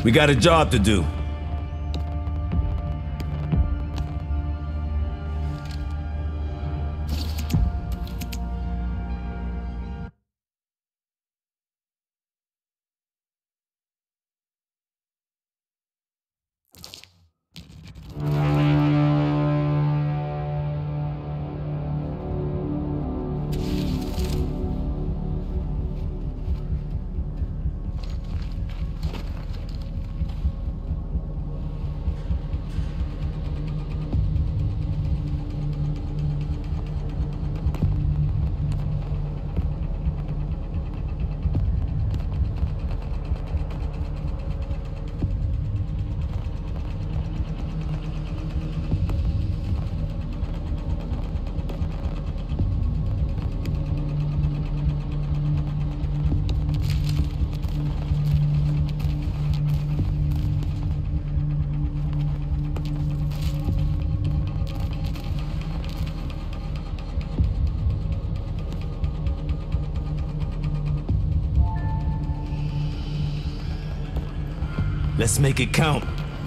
We got a job to do. Let's make it count.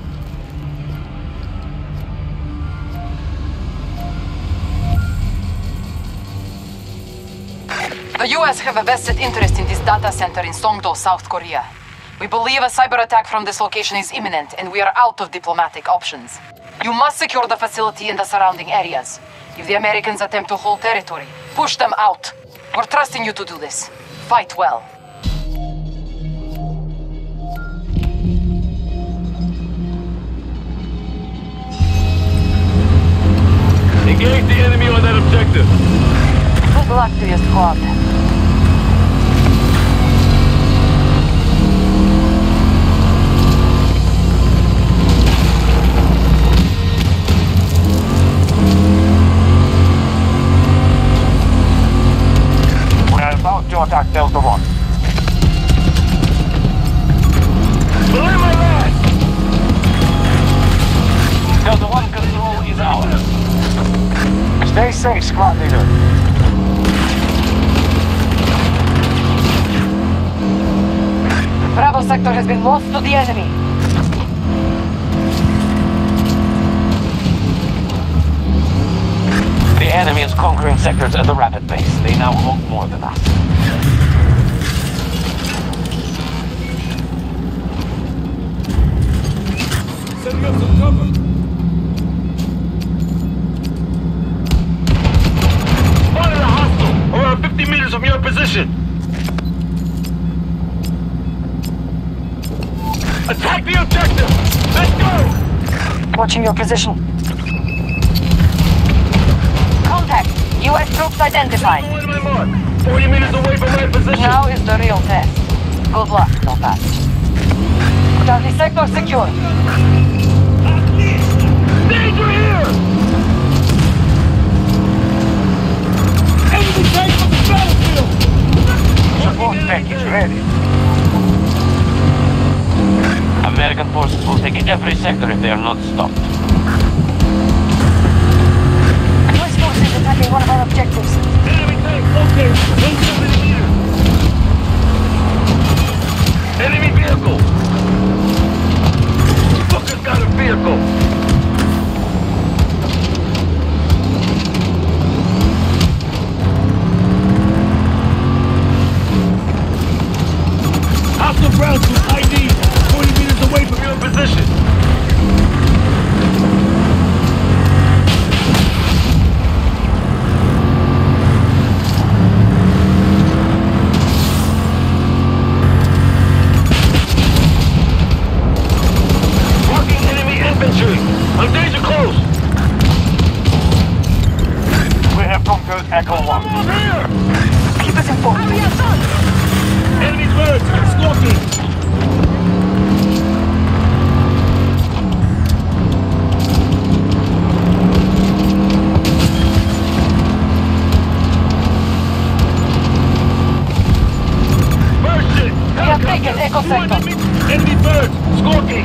The US have a vested interest in this data center in Songdo, South Korea. We believe a cyber attack from this location is imminent, and we are out of diplomatic options. You must secure the facility and the surrounding areas. If the Americans attempt to hold territory, push them out. We're trusting you to do this. Fight well. Engage the enemy on that objective. Good luck to your squad. We are about to attack Delta 1. Belay my last! Delta 1 control is ours. Stay safe, squad leader. Bravo sector has been lost to the enemy. The enemy is conquering sectors at a rapid pace. They now hold more than us. Setting up some cover. Around 50 meters from your position. Attack the objective! Let's go! Watching your position. Contact! US troops identified. Going to my mark. 40 meters away from my position. Now is the real test. Good luck, Notas. Charlie sector secure. Danger here! Enemy tank on the battlefield! Support package ready. American forces will take every sector if they are not stopped. US forces attacking one of our objectives. Enemy tank located. 170 meters. Enemy vehicle. Fucker's got a vehicle. Hostile ground troop ID 40 meters away from your position. Marking enemy infantry. I'm danger close. We have conquered Echo 1. Over here. Keep us informed. Enemy's birds, Scorpion. We have taken Echo sector. Enemy birds. Scorpion.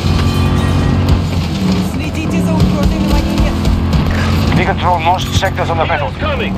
We control most sectors on the battlefield. Coming.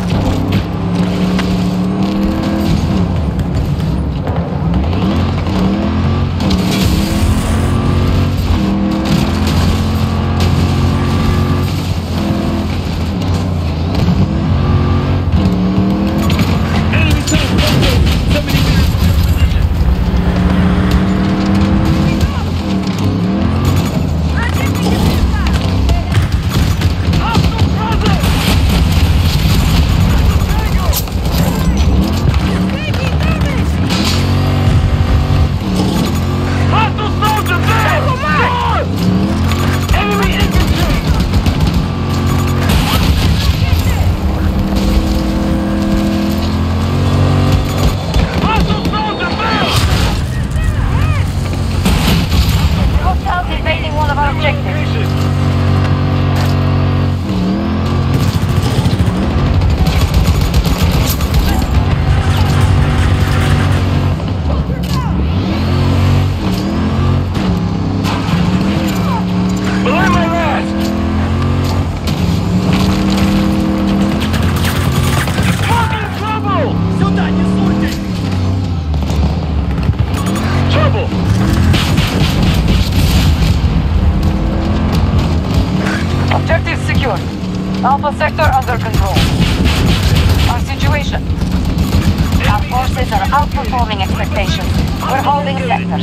Alpha sector under control. Our situation. Our forces are outperforming expectations. We're holding sectors.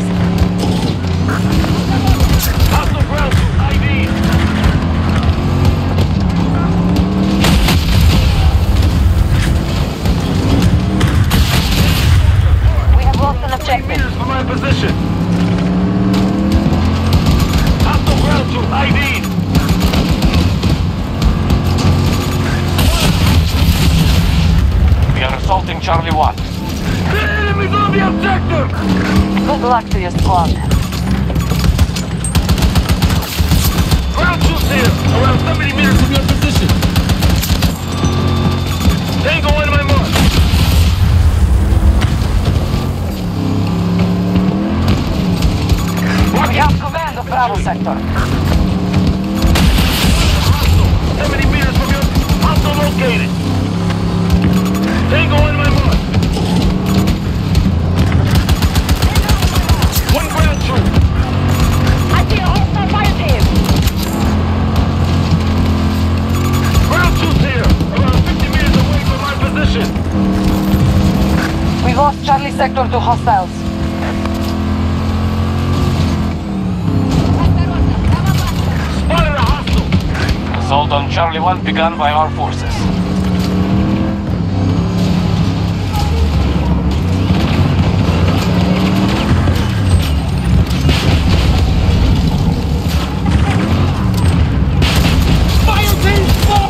Hostile ground to ID. We have lost an 20 objective. meters from my position. Hostile ground to ID. We are assaulting Charlie 1. The enemy's on the objective! Good luck to your squad. Ground troops here, around 70 meters from your position. Tango on my mark. We have command of Bravo sector. 70 meters from your hostile located. Tango on my mark. One ground troop. I see a hostile fire team. Ground troops here, around 50 meters away from my position. We lost Charlie sector to hostiles. Spotted a hostile. Assault on Charlie 1 begun by our forces. Fire team, fall!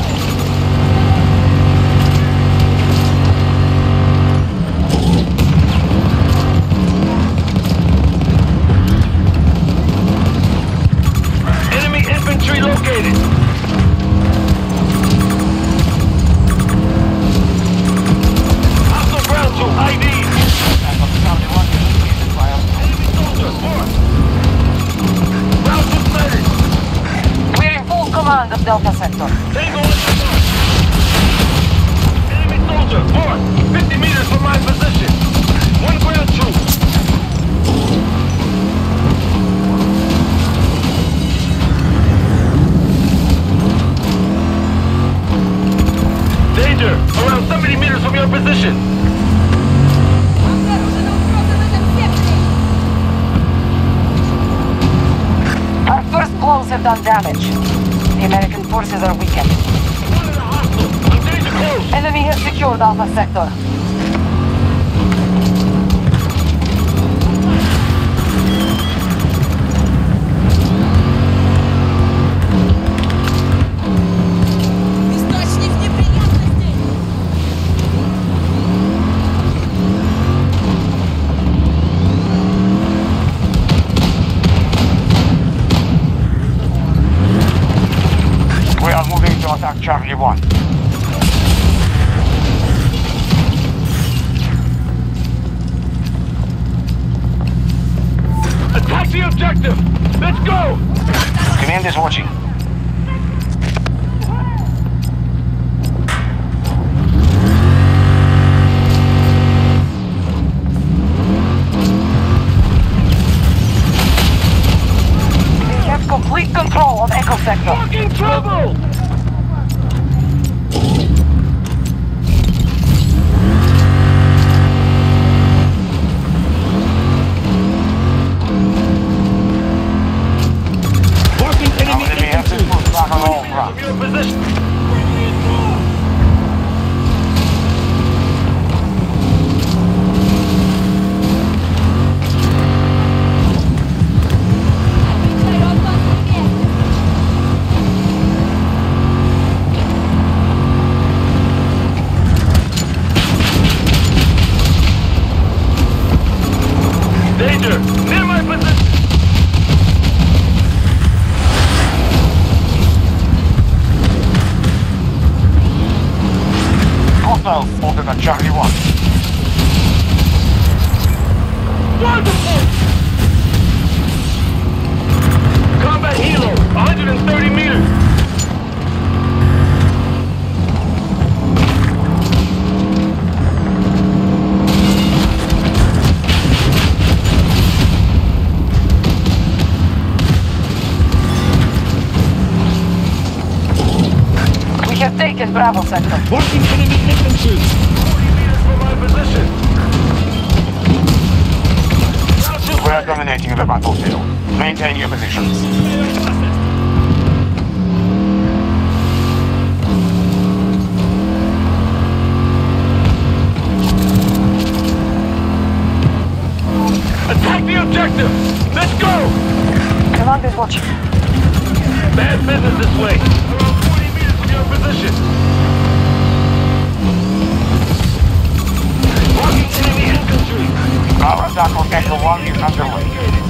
Enemy infantry located. Hostile ground troop ID. Charlie 1 is located by our Enemy soldier, force. Ground troop sighted. We're in full command of Delta sector. Tango on my mark. Enemy soldier, force. 50 meters from my position. One ground troop. Danger! Around 70 meters from your position. Our first blows have done damage. The American forces are weakened. Spotted a hostile. I'm danger close. Enemy has secured Alpha sector. Источник неприятностей! We are moving to attack Charlie 1. Attack the objective. Let's go. Command is watching. We have complete control of Echo sector. Fucking trouble. Marking Our enemy enemy has been infantry! pushed back on all ground. From your position. Danger! Near my position! Hostiles spotted at Charlie 1. Wonderful! Combat helo, 130 meters. taken Bravo sector. Marking enemy infantry. 40 meters from my position. We're dominating the battlefield. Maintain your positions. Attack the objective! Let's go! Command is watching. Bad business this way. Around 40 meters from your position. Walking enemy infantry. Our attack on Echo 1 is underway.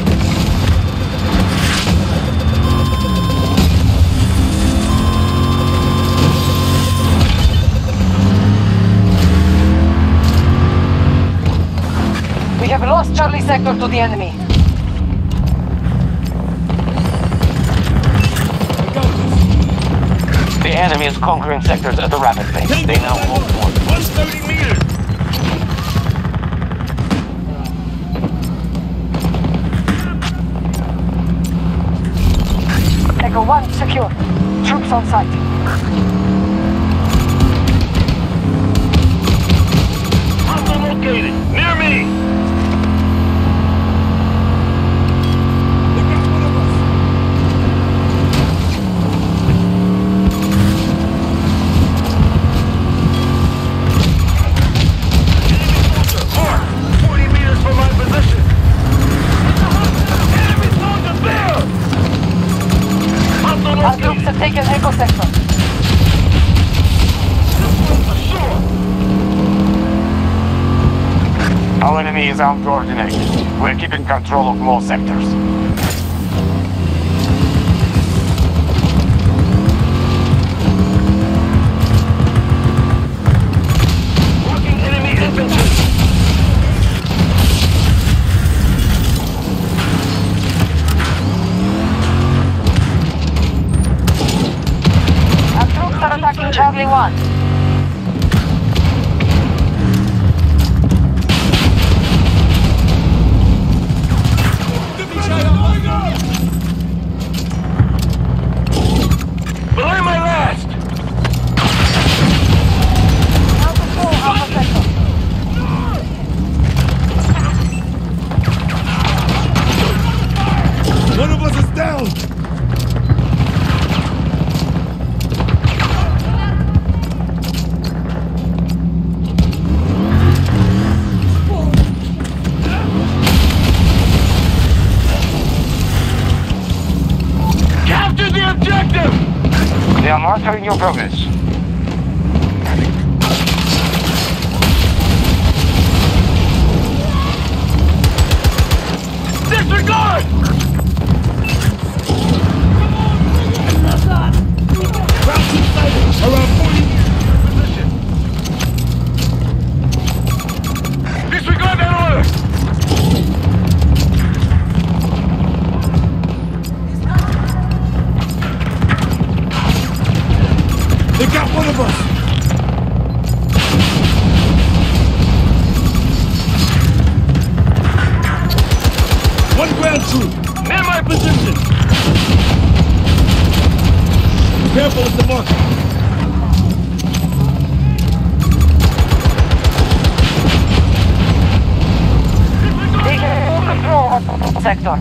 We have lost Charlie sector to the enemy. The enemy is conquering sectors at a rapid pace. They now hold forward. 130 meters. Echo 1 secure. Troops on site. Hostile located. Near me. Our troops have taken Echo sector. Our enemy is uncoordinated. We're keeping control of more sectors. Walking enemy infantry. Our troops are attacking Charlie 1. Belay my last. Now control Alpha sector. One of us is down. Capture the objective. They are monitoring your progress. Disregard. Crouching sighted. Around 40 Position. Disregard that order. They got one of us! One ground troop! Near my position. Careful with the marker! Taking full control of sector.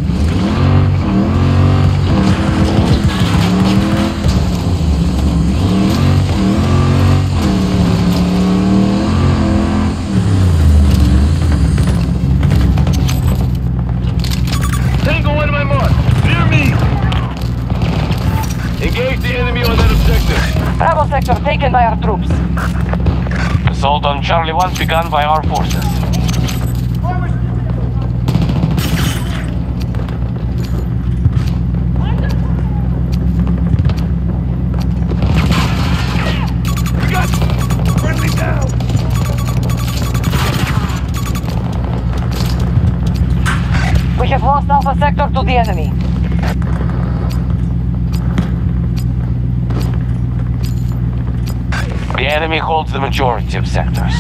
Tango on my mark. Near me. Engage the enemy on that objective. Bravo sector taken by our troops. Assault on Charlie 1 begun by our forces. Friendly down! We have lost Alpha sector to the enemy. The enemy holds the majority of sectors.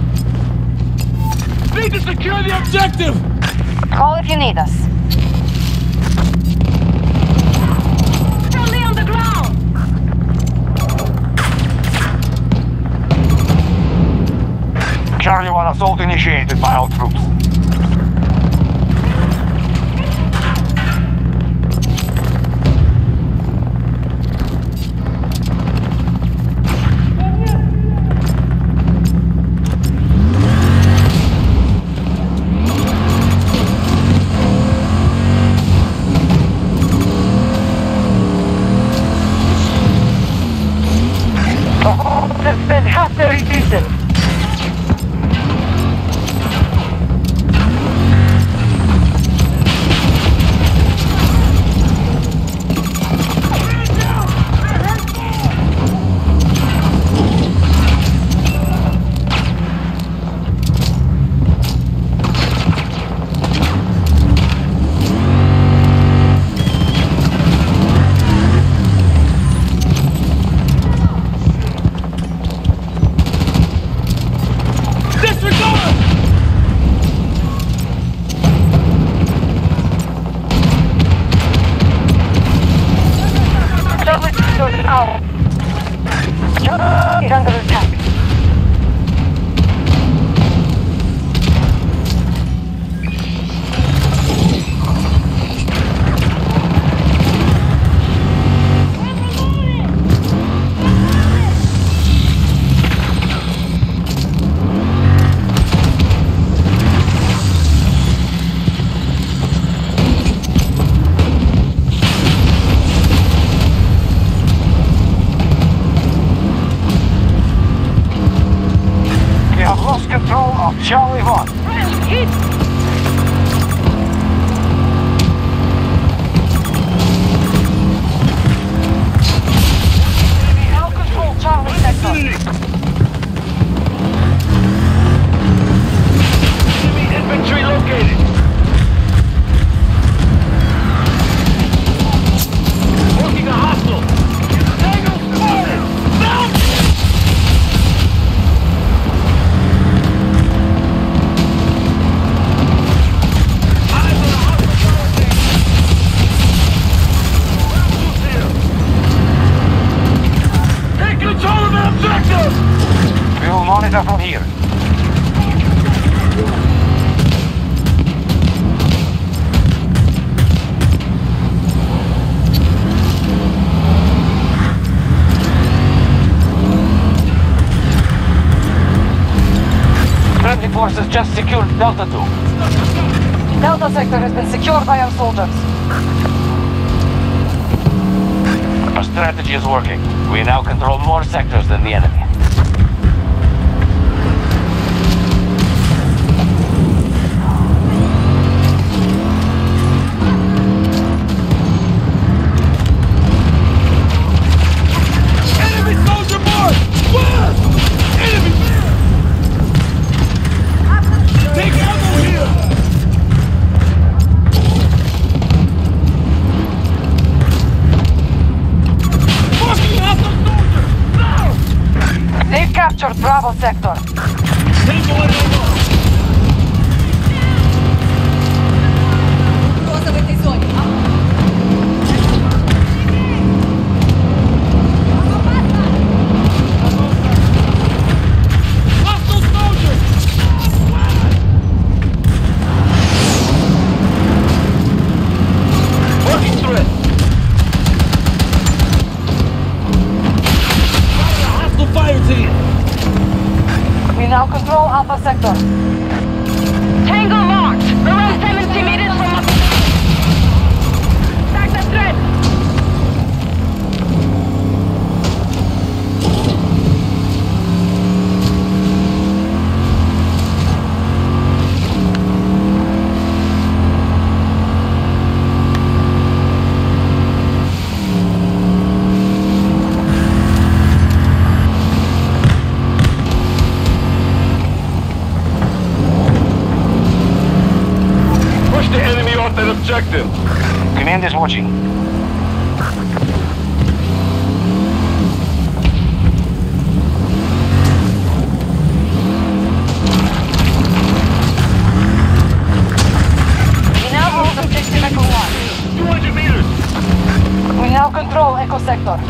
Need to secure the objective. Call if you need us. assault initiated by our troops. Has been halfway decent. He's under attack. Lost control of Charlie 1. Now control Charlie sector. Enemy infantry located. Working a hostile. Tango spotted. Mount! We will monitor from here. Friendly forces just secured Delta 2. Delta sector has been secured by our soldiers. Our strategy is working. We now control more sectors than the enemy. Enemy soldier marked! Where? Enemy! Take ammo here! Fucking hostile soldier! No! They've captured Bravo sector. Tango and ammo! Cosa avete sogni? Hostile soldier! Working threat. Hostile fire team! We now control Alpha sector. Tango marked. Around 70 meters from us. Attack the threat. Push the enemy off that objective. Command is watching. We now hold objective Echo 1. 200 meters. We now control Echo sector.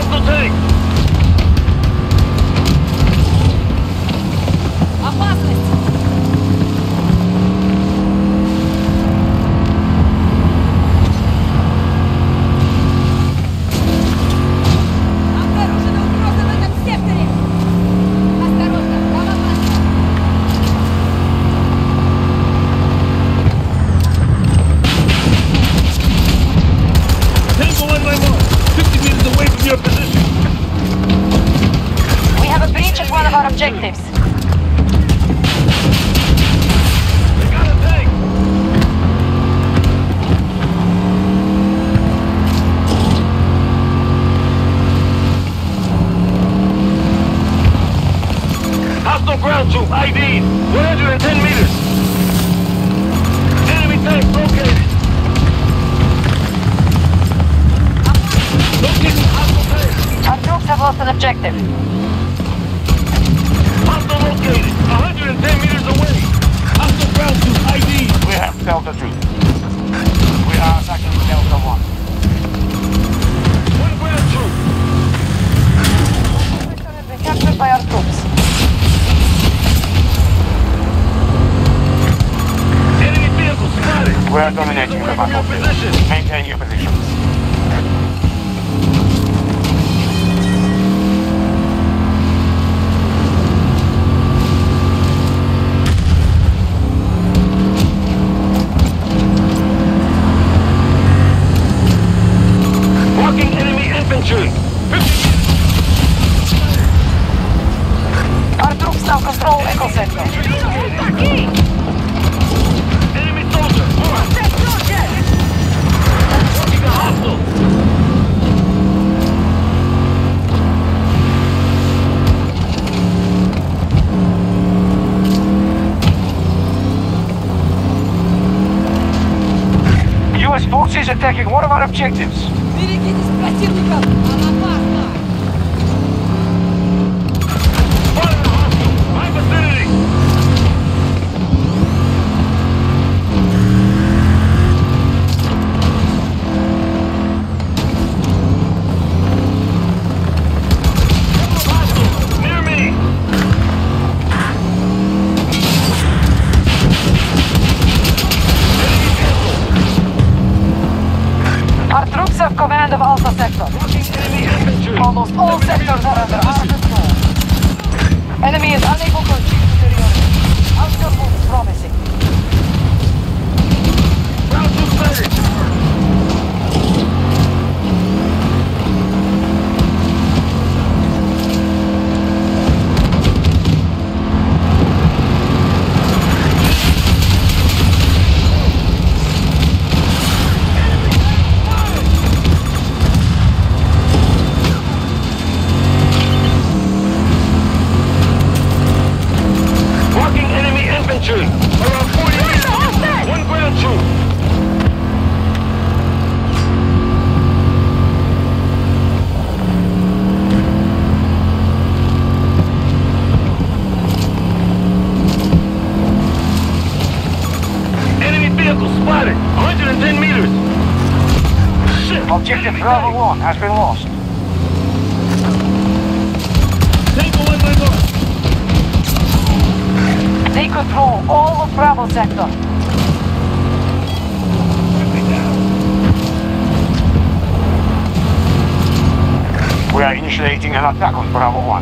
Hostile tank! Опасность! Обнаружена угроза в этом секторе! Осторожно, там опасно! Tango on my mark. 50 meters away from your position. We have a breach at one of our objectives. They got a tank! Hostile ground troop ID'd. 110 meters. Enemy tank located. Located hostile tank. Our troops have lost an objective. Hostile located. 110 meters away. Hostile ground troop ID. We have Delta 2. We are attacking Delta 1. One ground troop. Sector has been captured by our troops. Enemy vehicle spotted. We are dominating the Away from your battlefield. position. Maintain your positions. Walking enemy infantry. 50 Our troops now control Echo Sector. enemy soldier. Working a hostile. US forces attacking one of our objectives. Берегитесь противников! Там опасно! Fire hostile. My vicinity. Hostile. Near me. Enemy vehicle. Our troops have command of Alpha Sector. Enemy infantry. Almost all sectors are under our control. Enemy is unable to achieve superiority. Outcome looks promising. Ground troop sighted. Walking enemy infantry. Around 40 meters. One ground troop. Enemy vehicle spotted. 110 meters. Shit. Objective Bravo 1 has been lost. Tango on my mark. They control all of Bravo Sector. We are initiating an attack on Bravo 1.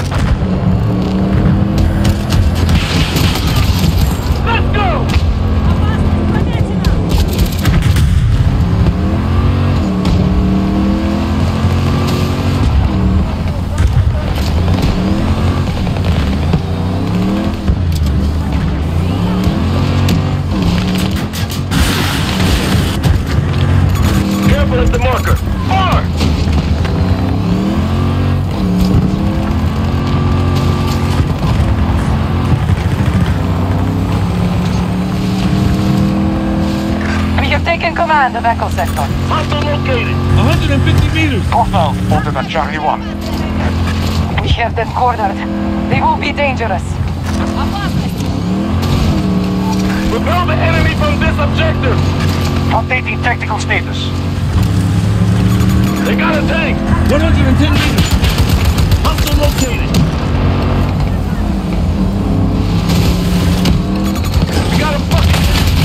Let's go. Опасность помечена! Careful at the marker. Fire. We have taken command of Echo Sector. Hostile located. 150 meters. Hostile spotted at Charlie 1. We have them cornered. They will be dangerous. Опасность! Repel the enemy from this objective. Updating tactical status. They got a tank! 110 meters. Hostile located. We got a fucking...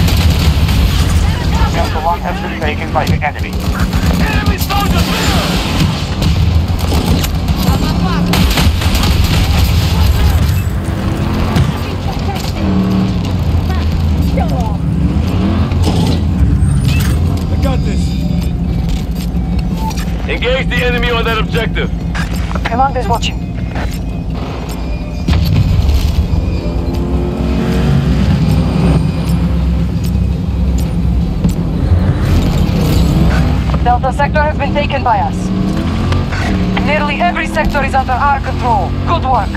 Delta 1 has been taken by the enemy. Enemy soldiers! I got this. Engage the enemy on that objective. Command is watching. Delta sector has been taken by us. Nearly every sector is under our control. Good work.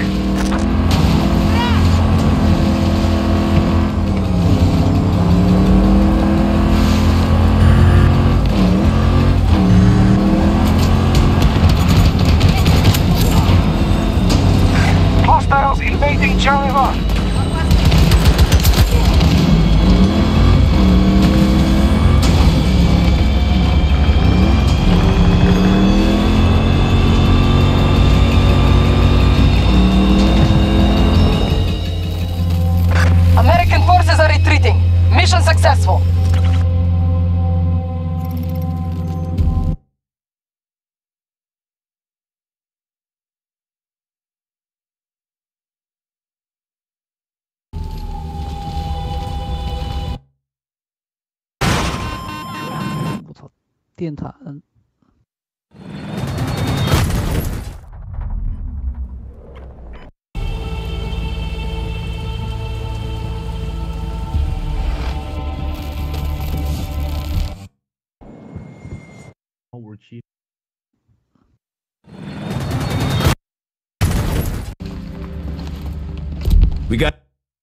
Hostiles invading Charlie 1. American forces are retreating. Mission successful. We got.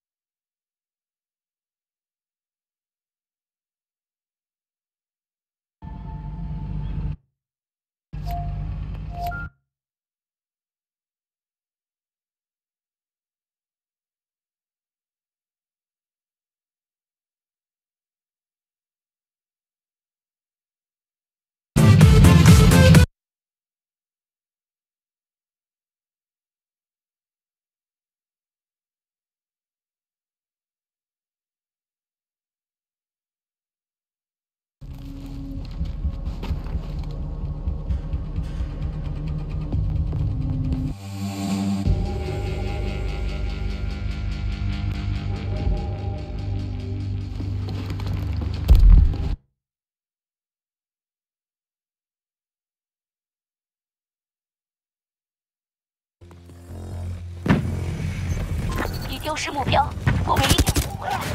已丢失目标，我们一定补回来。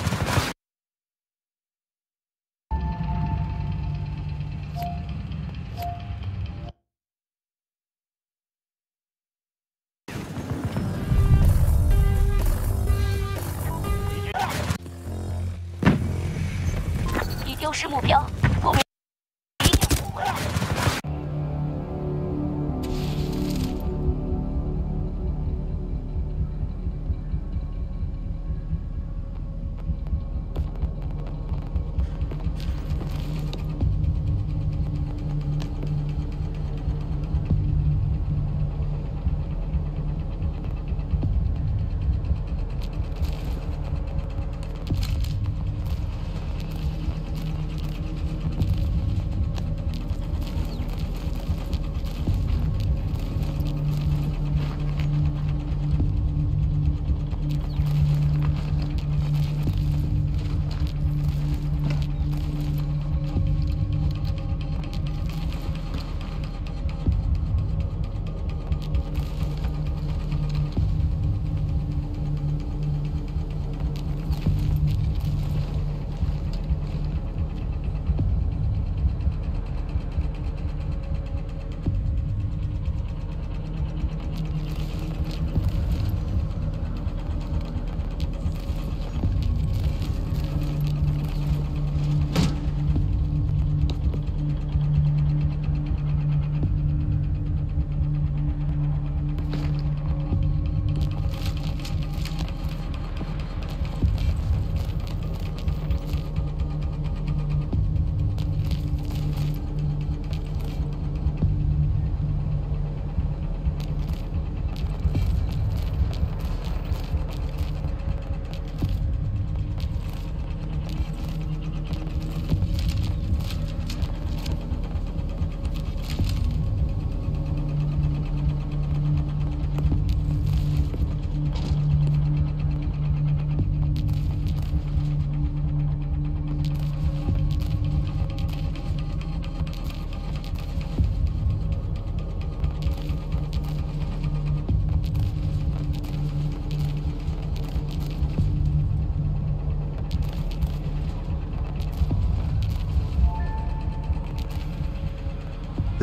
已丢失目标，我们一定补回来。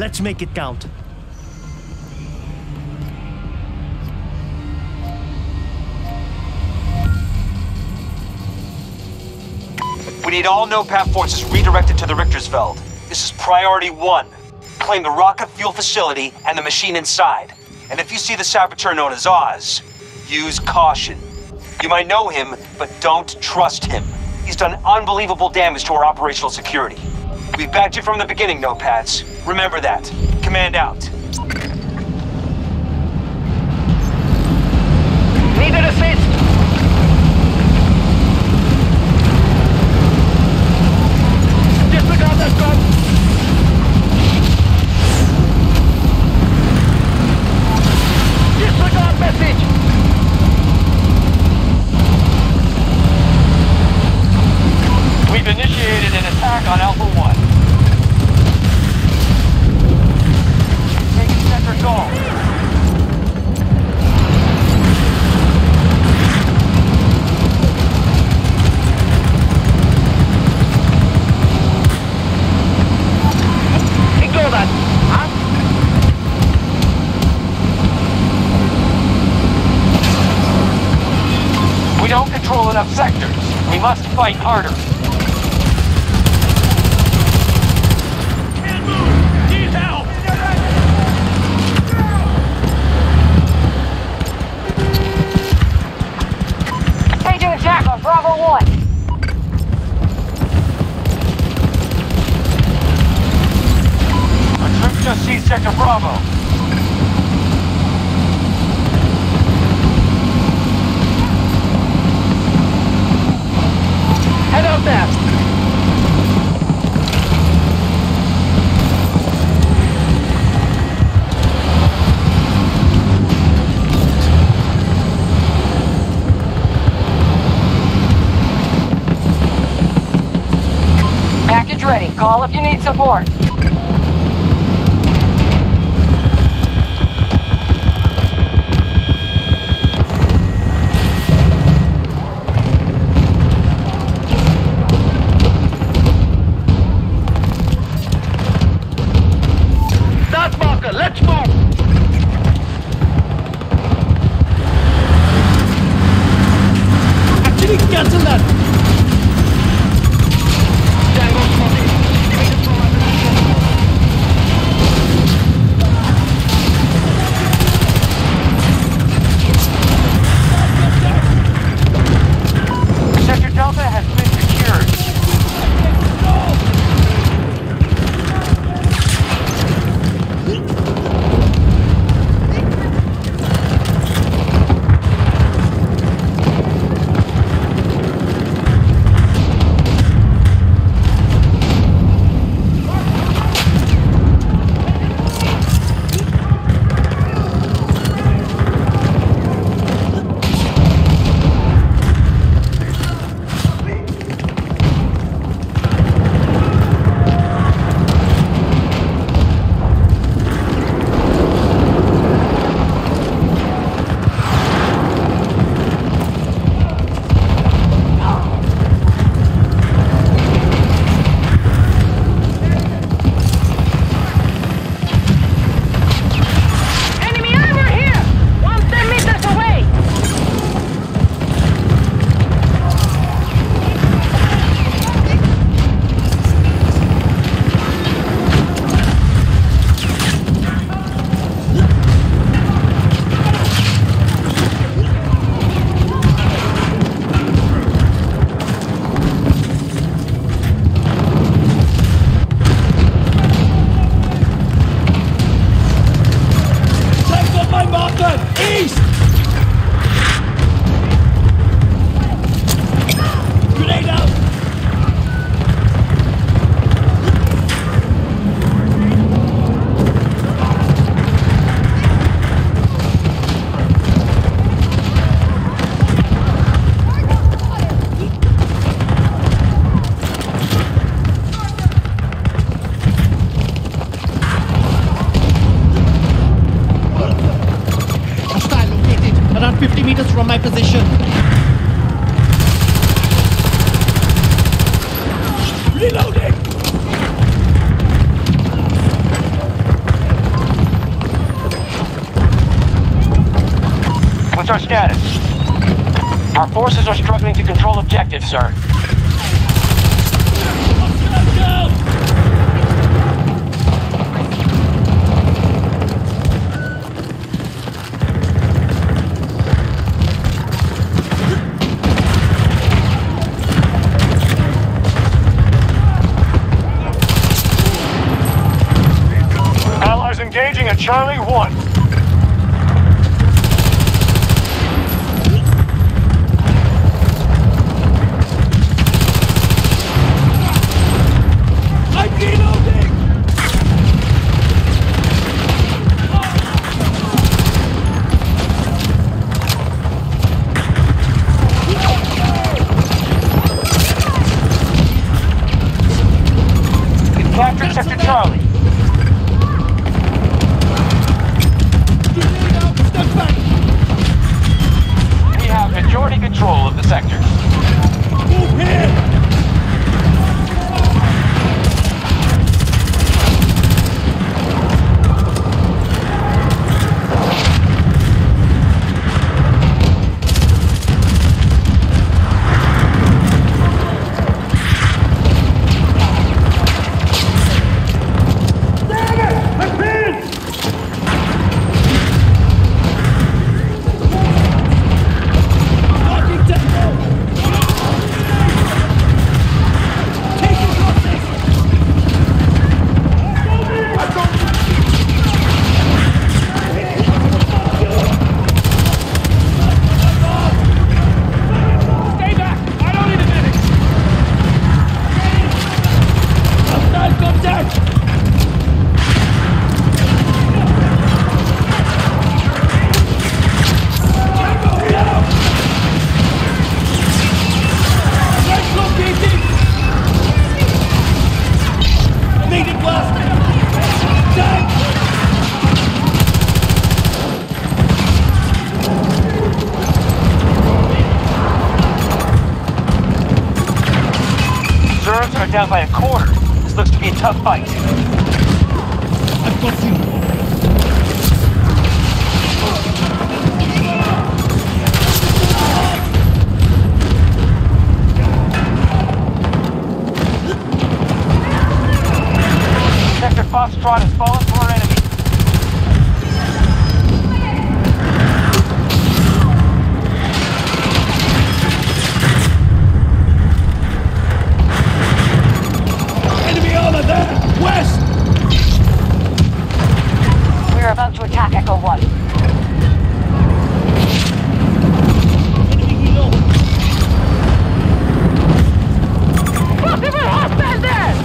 Let's make it count. We need all NOPAT forces redirected to the Richtersveld. This is priority 1. Claim the rocket fuel facility and the machine inside. And if you see the saboteur known as Oz, use caution. You might know him, but don't trust him. He's done unbelievable damage to our operational security. We've backed you from the beginning, NOPATs. Remember that. Command out. Need an assist! Disregard that gun! Disregard message! We've initiated an attack on Alpha 1. Taking Sector Gold. Ignore that! Huh? We don't control enough sectors. We must fight harder. Can't move! Need help! Staging attack on Bravo 1! Our troops just seized Sector Bravo. Head out there! Package ready. Call if you need support. Start marker, let's move! Actually, cancel that! Tango spotted. Immediate from our position. Sector Delta has been secured. Enemy armor here! 110 meters away! Take up my marker! East! Grenade out! Hostile located around 50 meters from my position. Reloading! status? Our forces are struggling to control objectives, sir. Allies engaging at Charlie 1. I'm reloading! We've captured Sector Charlie. Step back! We have majority control of the sector. Move here! Fucking tempo! down by a quarter. This looks to be a tough fight. I've got you. Sector Foxtrot has fallen to our enemy. Enemy armor there! West! We're about to attack Echo 1. Enemy below! Possible hostile there!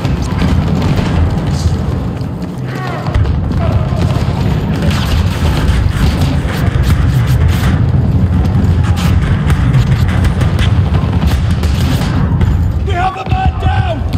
We have a man down!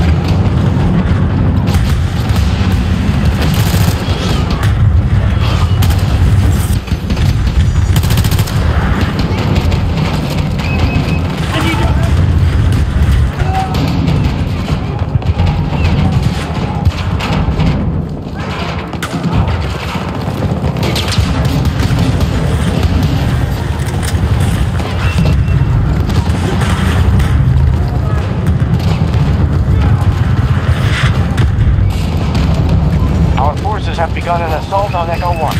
Our forces have begun an assault on Echo 1.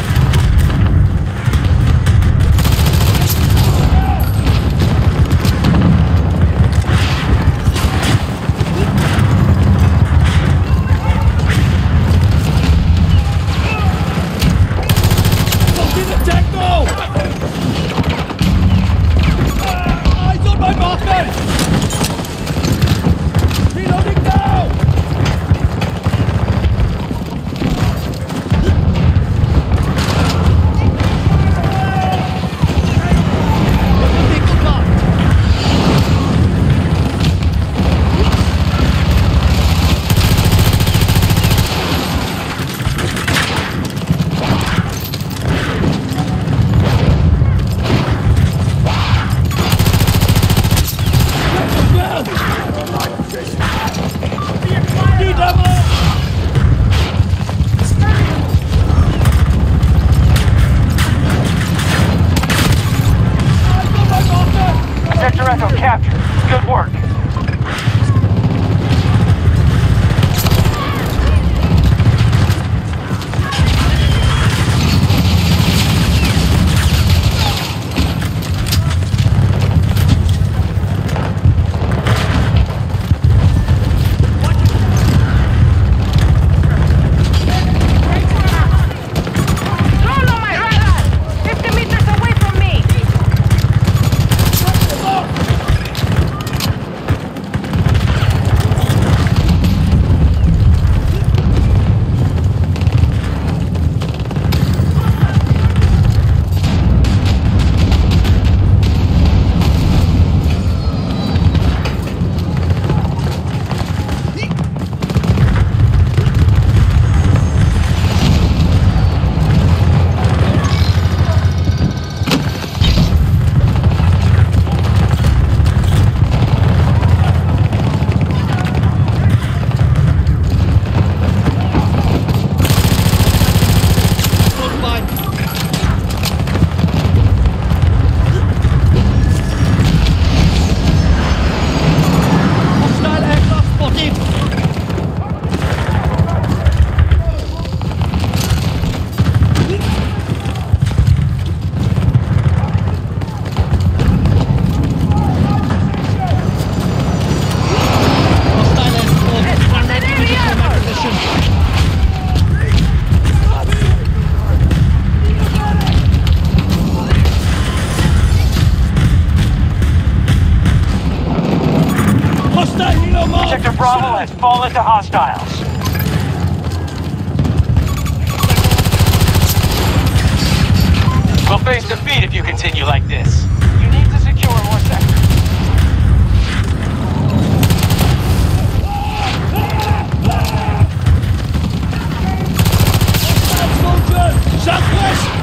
Fucking attack now! Eyes on my markers! Reloading now! Sector Bravo has fallen to hostiles. We'll face defeat if you continue like this. You need to secure more sectors. Southwest!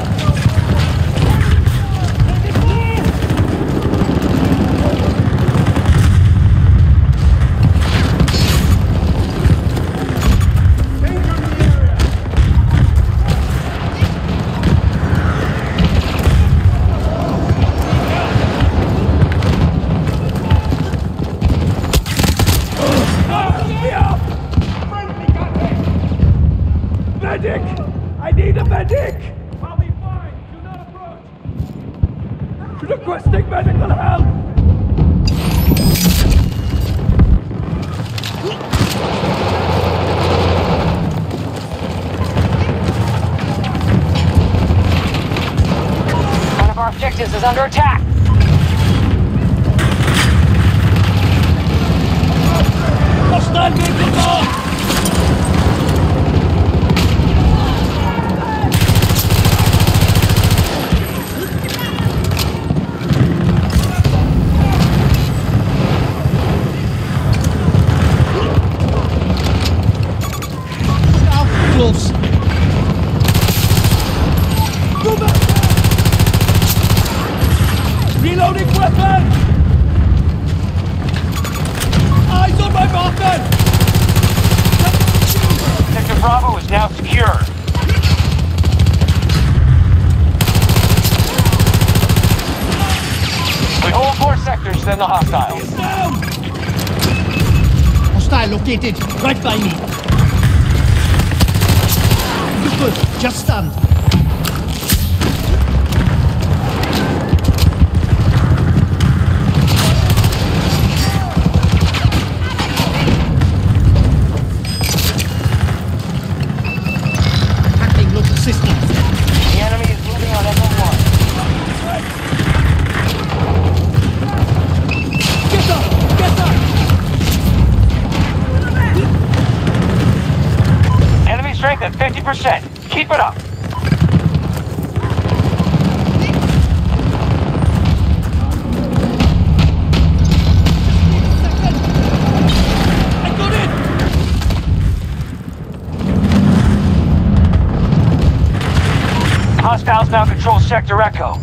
Medic! I need a medic! I'll be fine. Do not approach. Requesting medical help! One of our objectives is under attack. Hostile vehicle marked! Close. Go back! Reloading weapon! Eyes on my marker! Sector Bravo is now secure. We hold more sectors than the hostiles. Down! Hostile located, right by me. You're good, just stand. Hacking local systems. The enemy is moving on Echo 1. Get up! Get up! Enemy strength at 50%. Keep it up. I got it! Hostiles now control Sector Echo.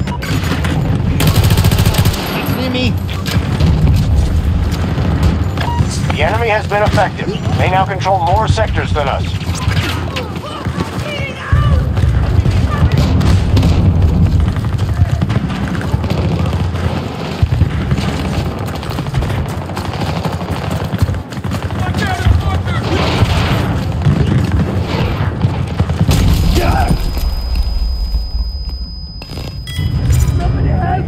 Near me. The enemy has been effective. They now control more sectors than us. Somebody help!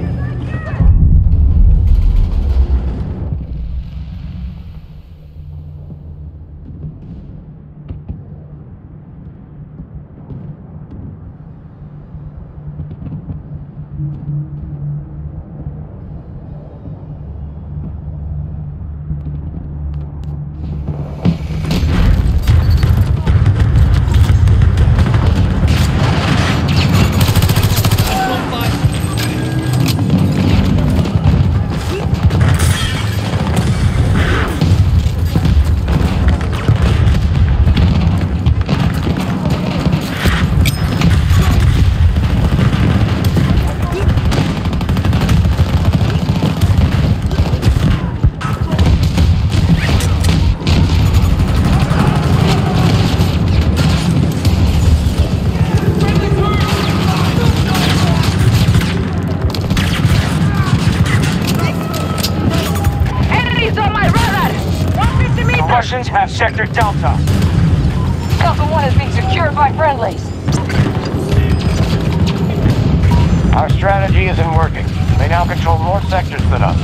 Russians have Sector Delta. Delta 1 is being secured by friendlies. Our strategy isn't working. They now control more sectors than us.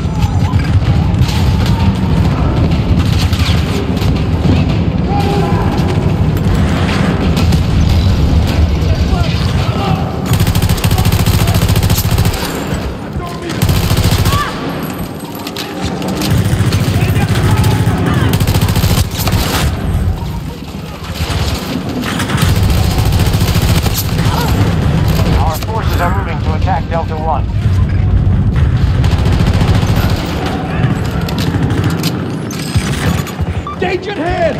right hand!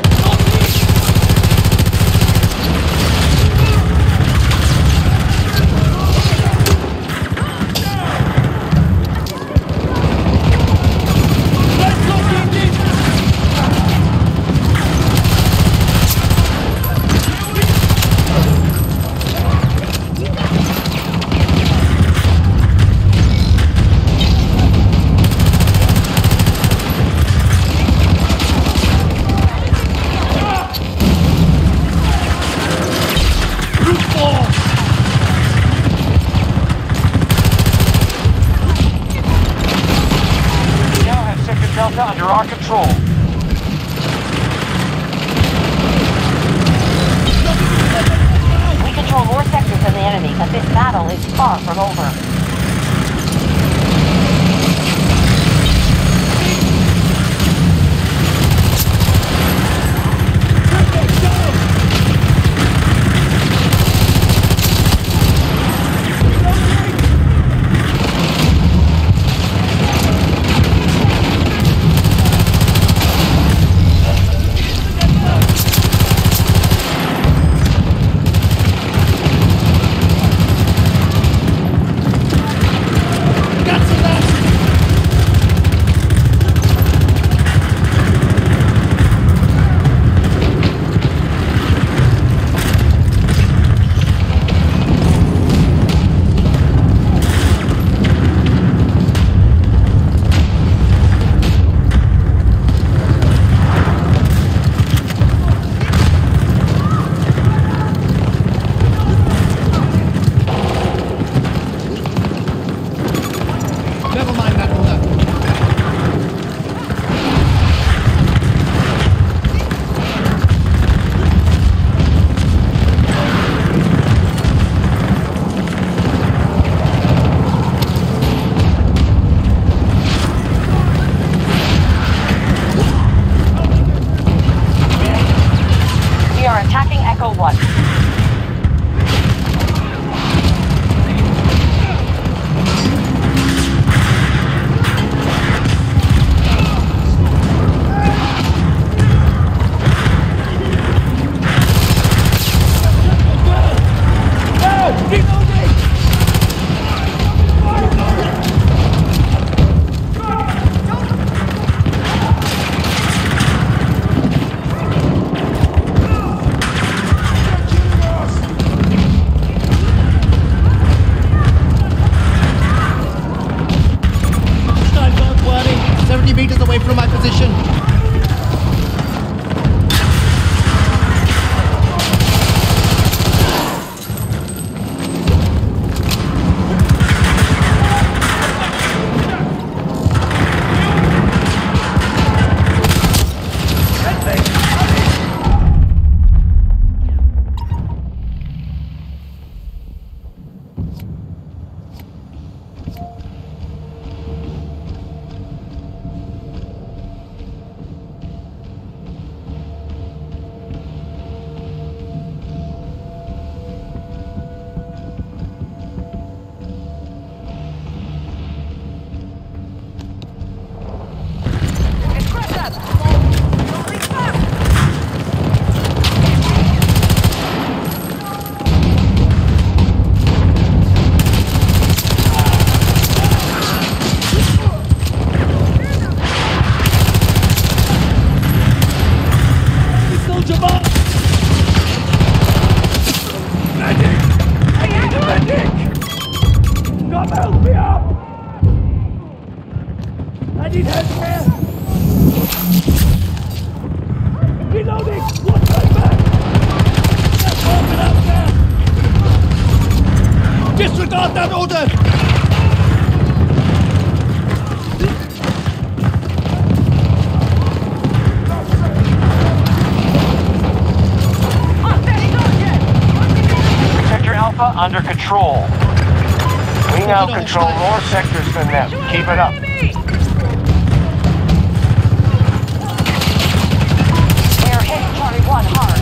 Delta under our control. We control more sectors than the enemy, but this battle is far from over. Meters away from my position. Disregard that order! Sector Alpha under control. We now control more sectors than them. Keep it up. They're hitting Charlie 1 hard.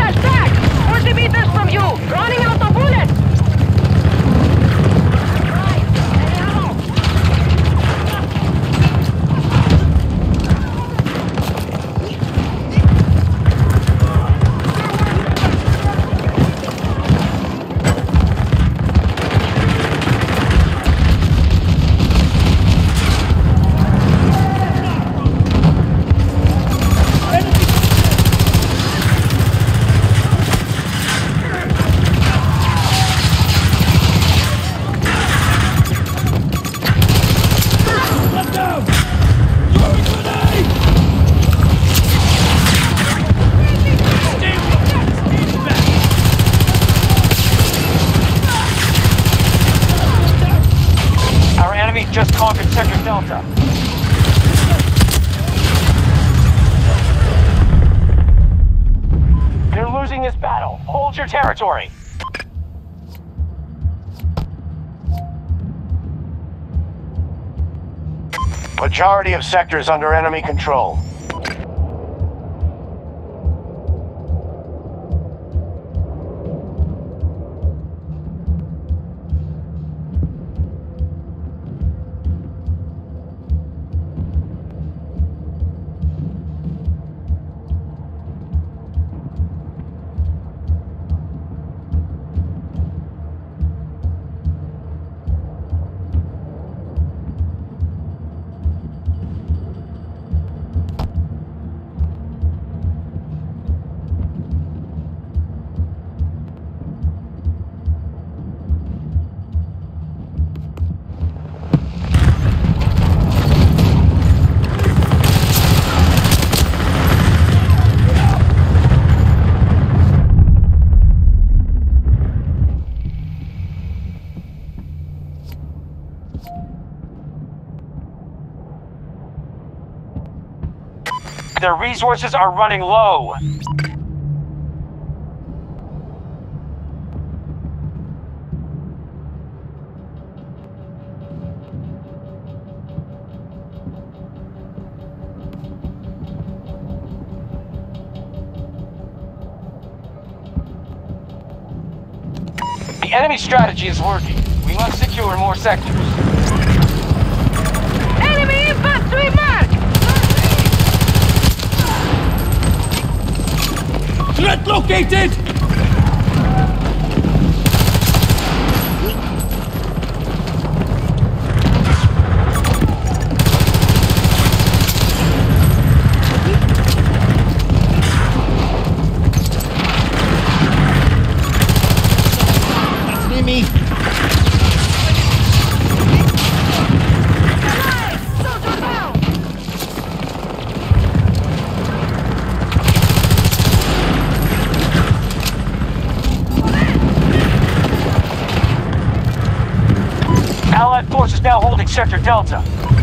Meters from you! Running out of bullets! just conquered Sector Delta. You're losing this battle. Hold your territory. Majority of sectors under enemy control. Their resources are running low. The enemy strategy is working. We must secure more sectors. Enemy infantry mark! Threat located! That's near me. Allied forces now holding Sector Delta.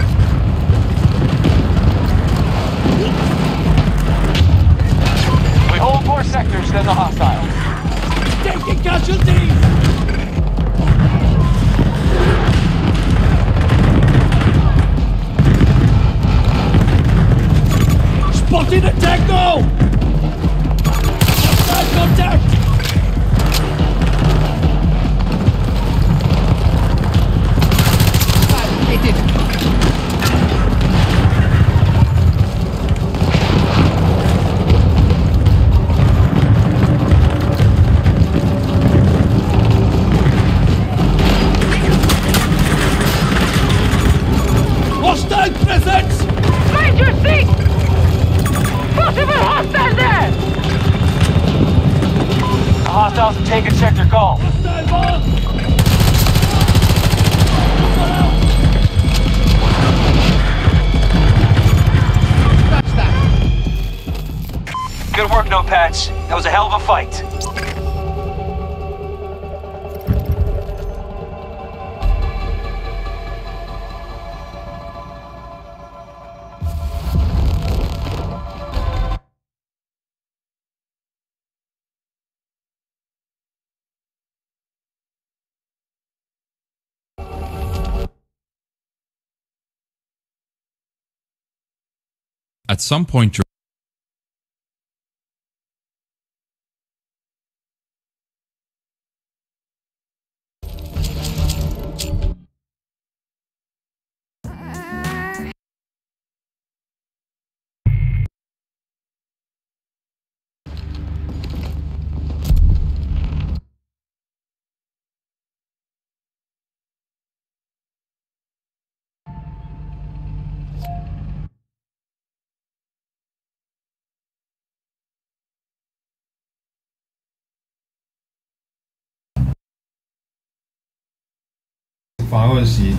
We hold more sectors than the hostiles. Taking casualties! Spotted a tango! Outside contact! Hostile presence! Mind your seat! Possible hostile there! The hostiles have taken Sector Golf. Hostile bomb! That's that. Good work, Notepads. That was a hell of a fight. At some point, 法恶习。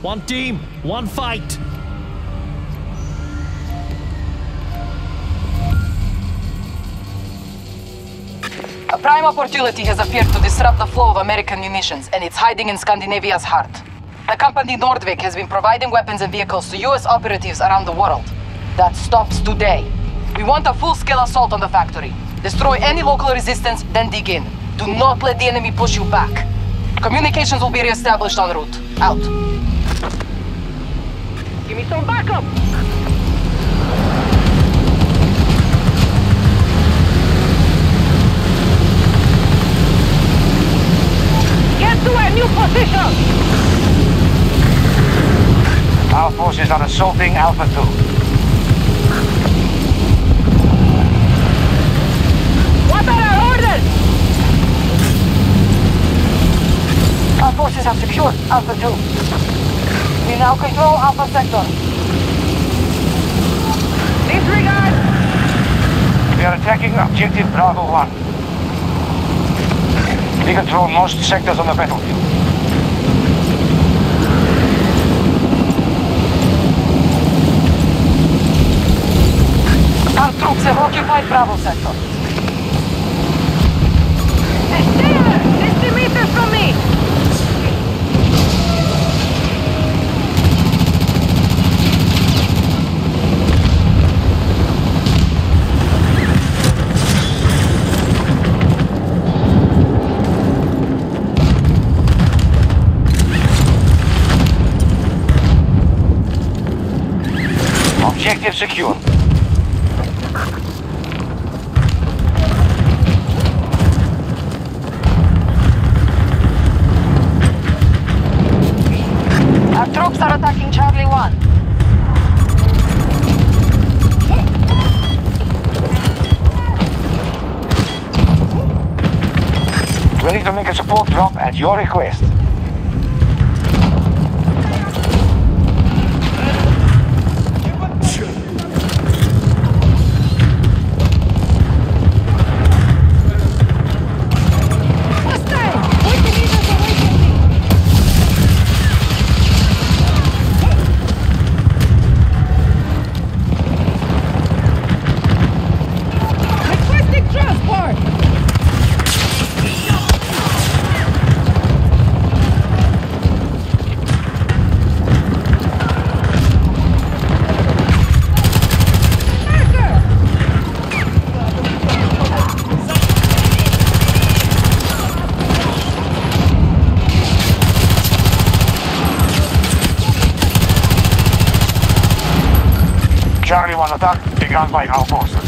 One team, one fight. A prime opportunity has appeared to disrupt the flow of American munitions, and it's hiding in Scandinavia's heart. The company Nordvik has been providing weapons and vehicles to US operatives around the world. That stops today. We want a full-scale assault on the factory. Destroy any local resistance, then dig in. Do not let the enemy push you back. Communications will be re-established en route. Out. Give me some backup! Get to a new position! Our forces are assaulting Alpha 2. What are our orders? Our forces have secured Alpha 2. We now control Alpha Sector. Disregard! We are attacking objective Bravo 1. We control most sectors on the battlefield. Our troops have occupied Bravo Sector. Stay there! 60 meters from me! Objective secure. Our troops are attacking Charlie 1. Ready to make a support drop at your request. Charlie 1 attack begun by our forces.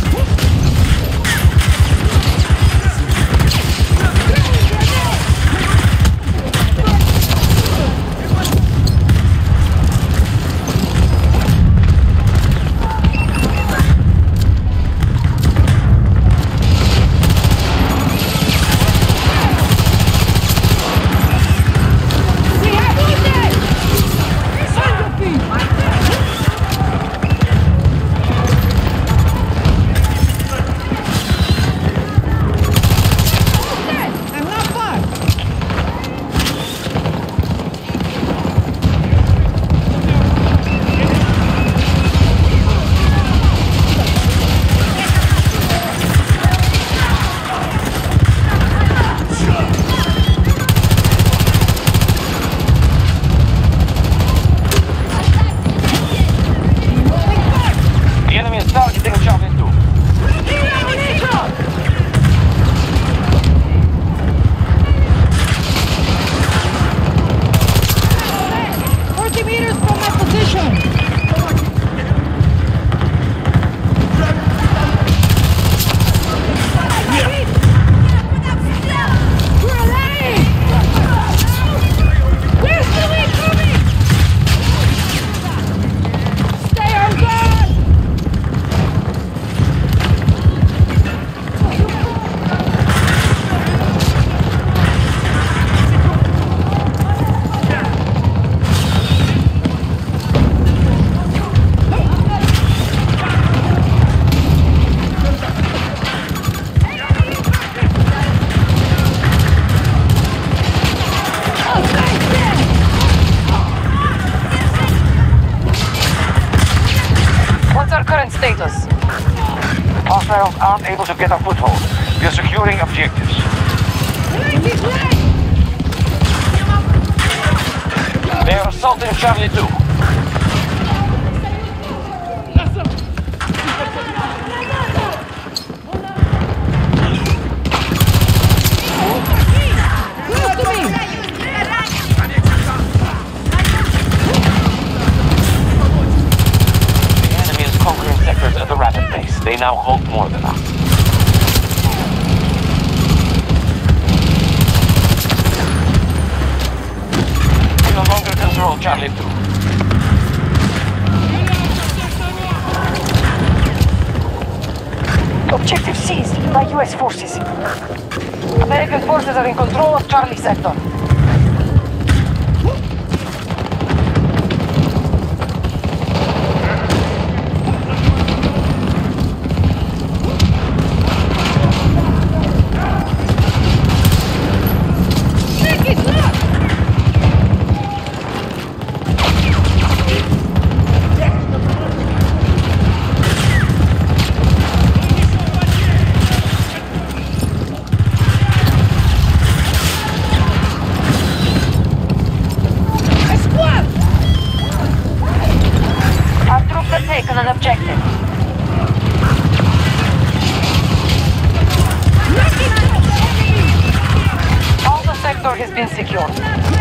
hostiles aren't able to get a foothold. We're securing objectives. They're assaulting Charlie 2. At a rapid pace. They now hold more than us. We no longer control Charlie 2. Objective seized by U.S. forces. American forces are in control of Charlie sector. An objective. All the sector has been secured.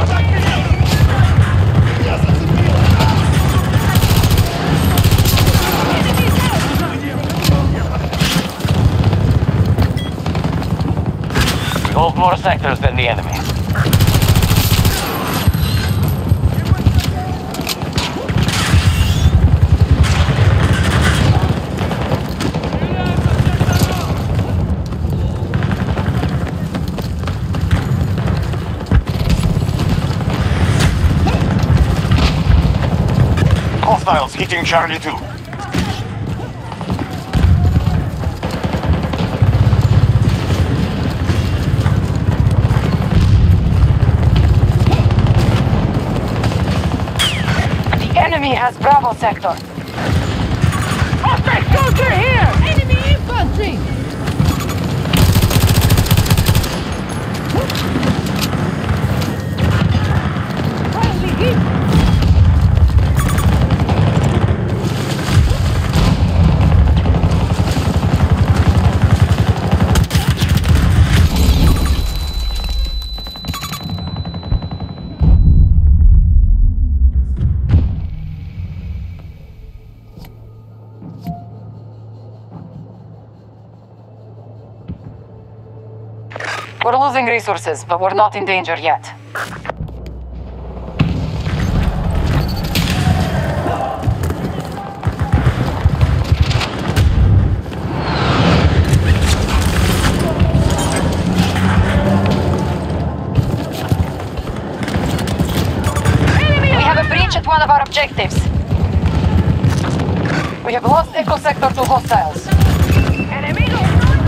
We hold more sectors than the enemy. Hostiles hitting Charlie 2. The enemy has Bravo sector. Hostile soldier here! Enemy infantry! Friendly hit! We're losing resources, but we're not in danger yet. We have a breach at one of our objectives. We have lost Echo Sector to hostiles. Enemigo!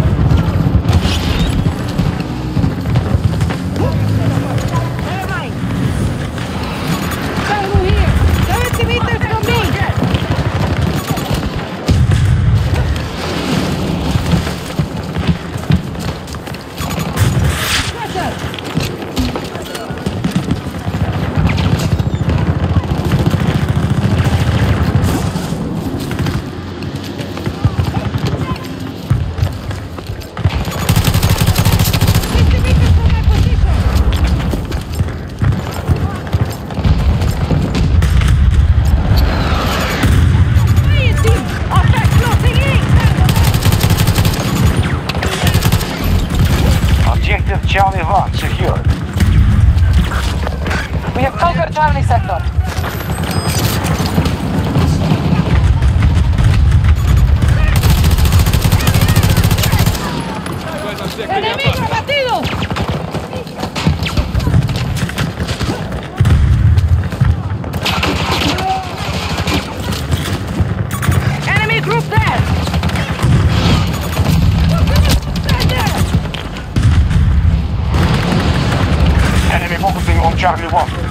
Charlie 1 secured. We have conquered Charlie sector. ¡Enemigo abatido! Enemy group dead! Enemy focusing on Charlie 1.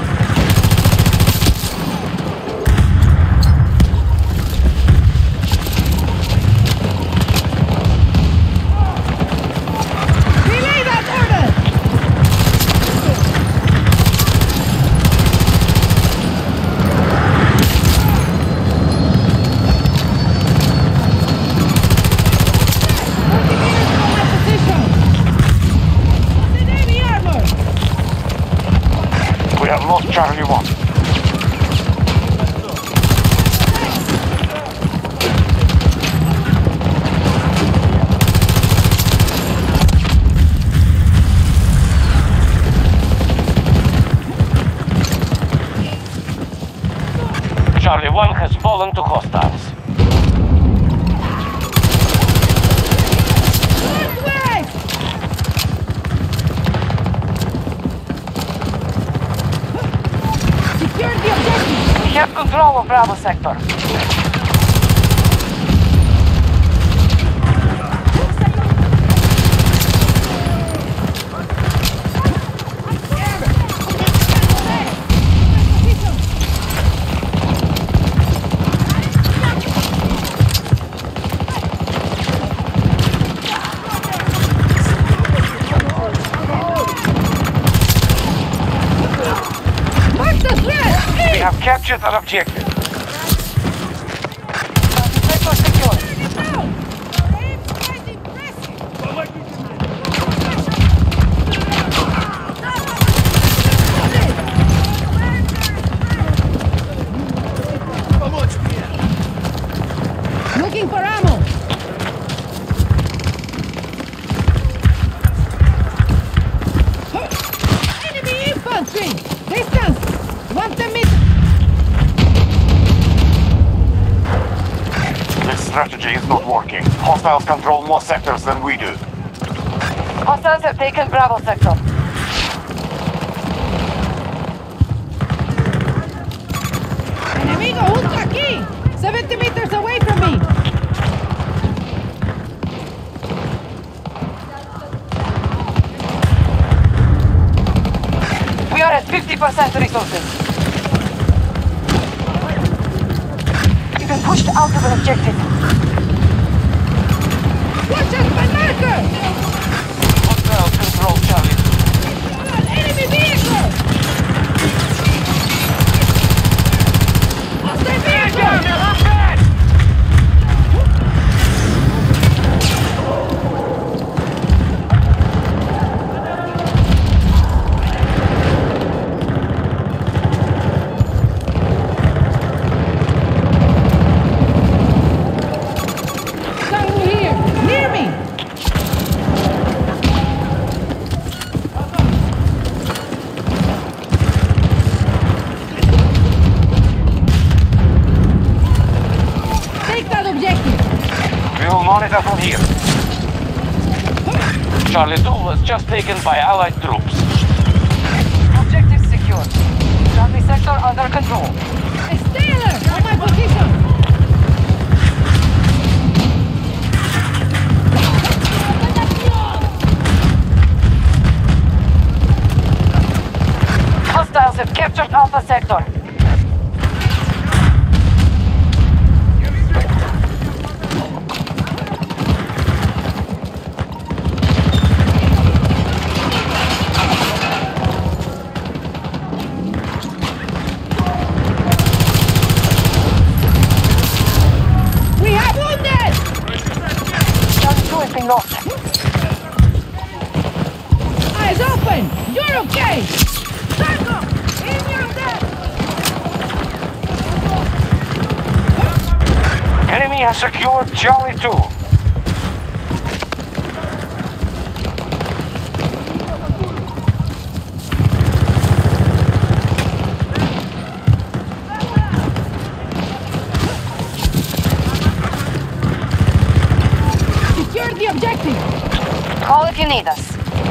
have lost Charlie 1. Charlie 1 has fallen to hostiles. Secure the objective! We have control of Bravo sector. We have captured an objective. Sector secure. Looking for ammo! Enemy infantry! Distance! 110 meters! This strategy is not working. Hostiles control more sectors than we do. Hostiles have taken Bravo sector. Enemigo ultra aquí! 70 meters away from me! We are at 50% resources. You've been pushed out of an objective. Watch out, my marker! Hostiles control Charlie. Enemy vehicle! Hostile vehicle! Someone here! Near me! Take that objective! We will monitor from here. Charlie 2 was just taken by Allied troops. Objective secure. Charlie sector under control. Taylor! On my position! Hostiles have captured Alpha sector. We have wounded! Charlie 2 has been lost. Eyes open! You're okay! Taco! In your death! Enemy has secured Charlie 2. Secure the objective! Call if you need us.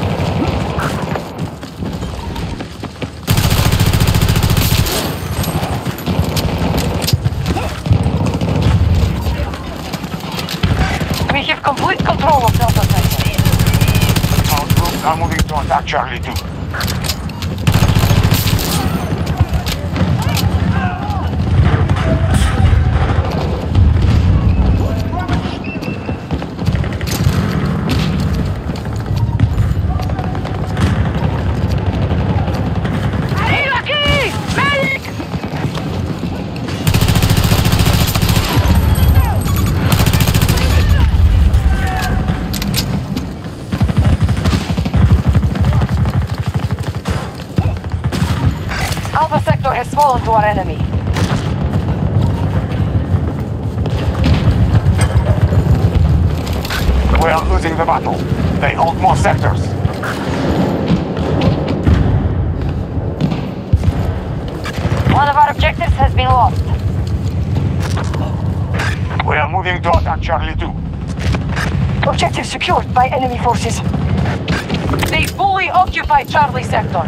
We have complete control of Delta sector. Our troops are moving to attack Charlie 2. has fallen to our enemy. We are losing the battle. They hold more sectors. One of our objectives has been lost. We are moving to attack Charlie 2. Objective secured by enemy forces. They fully occupy Charlie sector.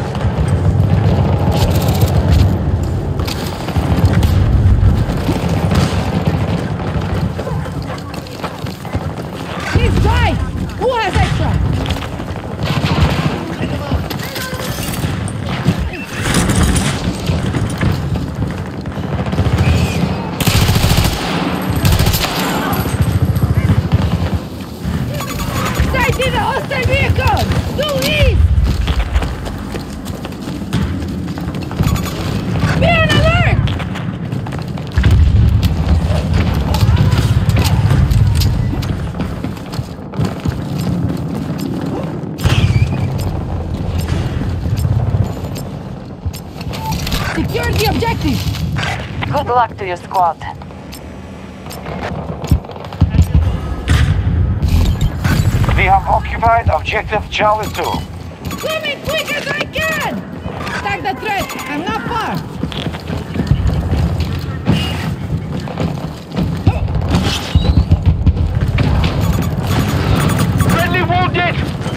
He's dry! Who has extra? Sighted a hostile vehicle! Due east! Be on alert! Secure the objective! Good luck to your squad. We have occupied objective Charlie 2. Come in quick as I can! Tag the threat! I'm not far! Friendly wounded!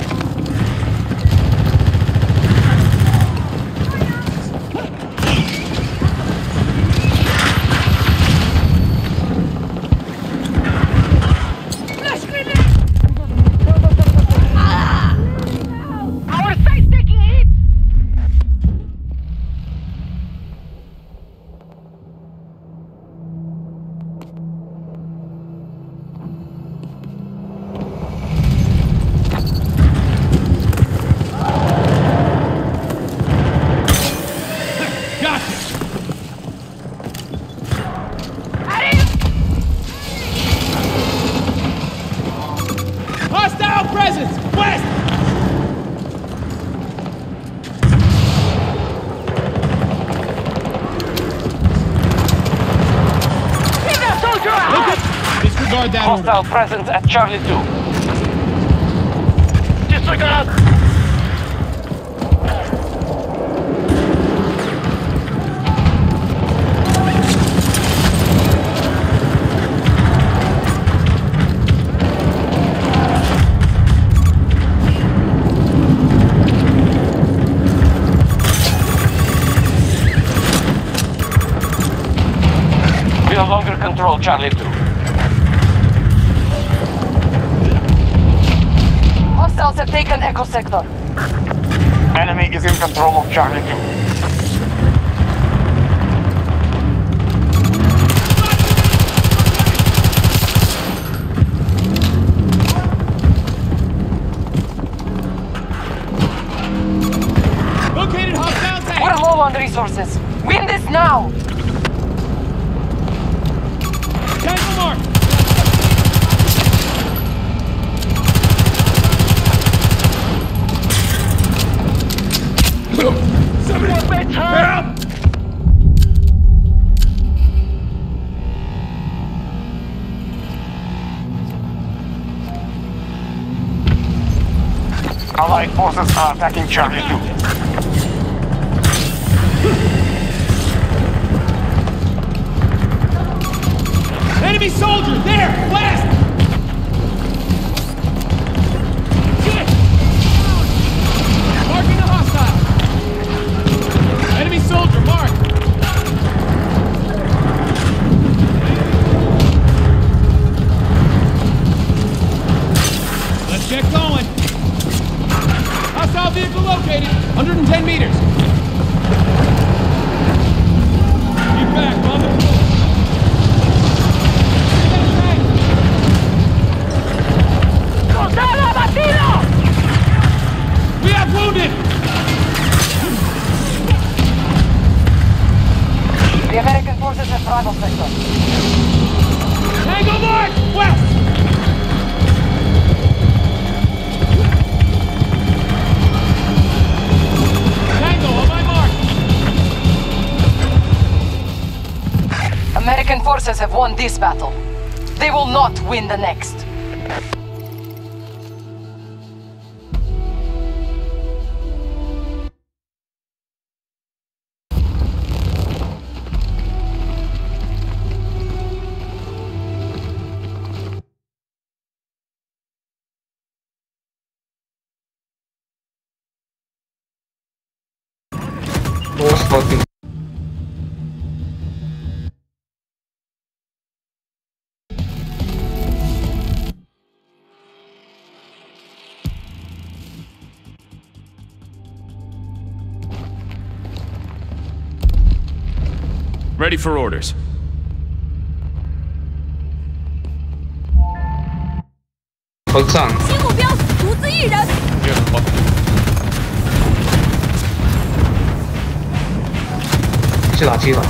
Flash grenade! Our site's taking hits! Gotcha! Hostile presence! West! Disregard that order. Hostile presence at Charlie 2. Disregard! We no longer control Charlie 2. Hostiles have taken Echo sector. Enemy is in control of Charlie 2. Located hostile tank! We're low on resources. Win this now! Tango mark! Somebody help! Allied forces are attacking Charlie 2. Enemy soldier! There! West! Shit! Marking the hostile! Enemy soldier, marked! Let's get going! Hostile vehicle located! 110 meters! Get back, mother! We have wounded! The American forces have Bravo sector. Tango mark! West! Tango on my mark! forces have won this battle. They will not win the next. Ready for orders. 头上。 新目标，独自一人。 去打击了。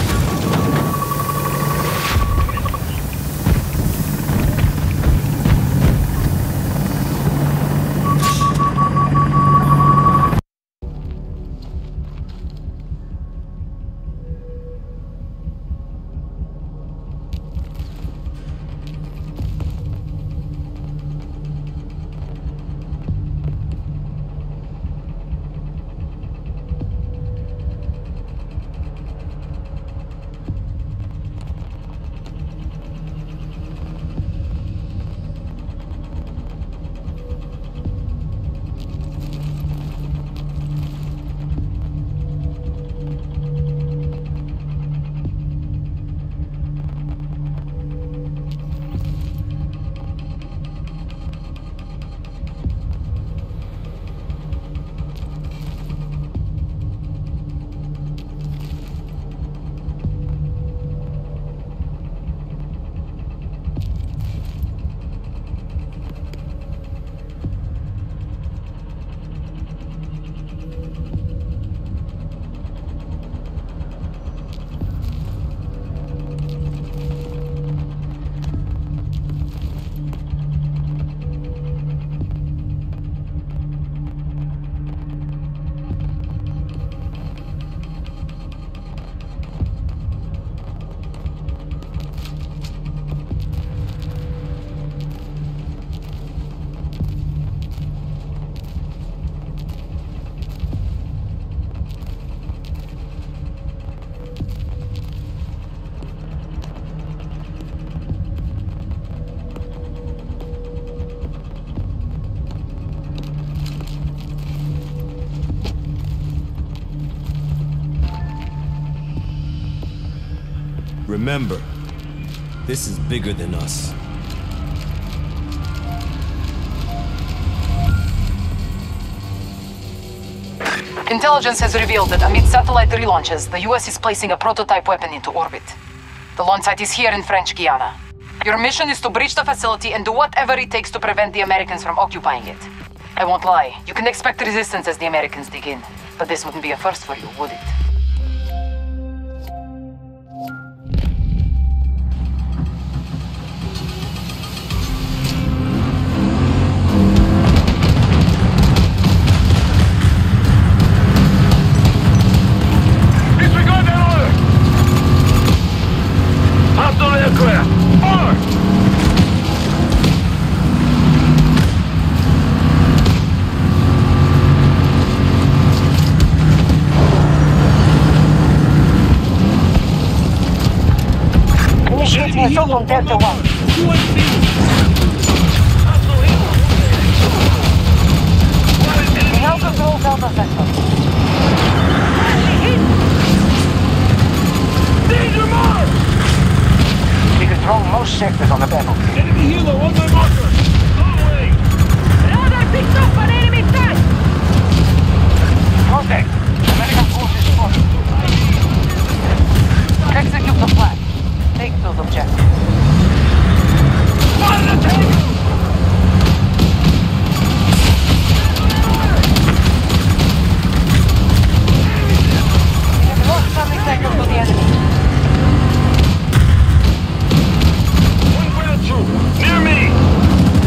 Remember, this is bigger than us. Intelligence has revealed that amid satellite relaunches, the US is placing a prototype weapon into orbit. The launch site is here in French Guiana. Your mission is to breach the facility and do whatever it takes to prevent the Americans from occupying it. I won't lie, you can expect resistance as the Americans dig in, but this wouldn't be a first for you, would it? Assault on Delta 1. We now control Delta Sector. Danger mark! We control most sectors on the battlefield. Enemy helo on my marker! Away! Radar picked up an enemy tank! Contact! American forces spotted. Execute the plan. Take those objectives. Fire the tank! We have lost some sectors to the enemy. One ground troop, near me!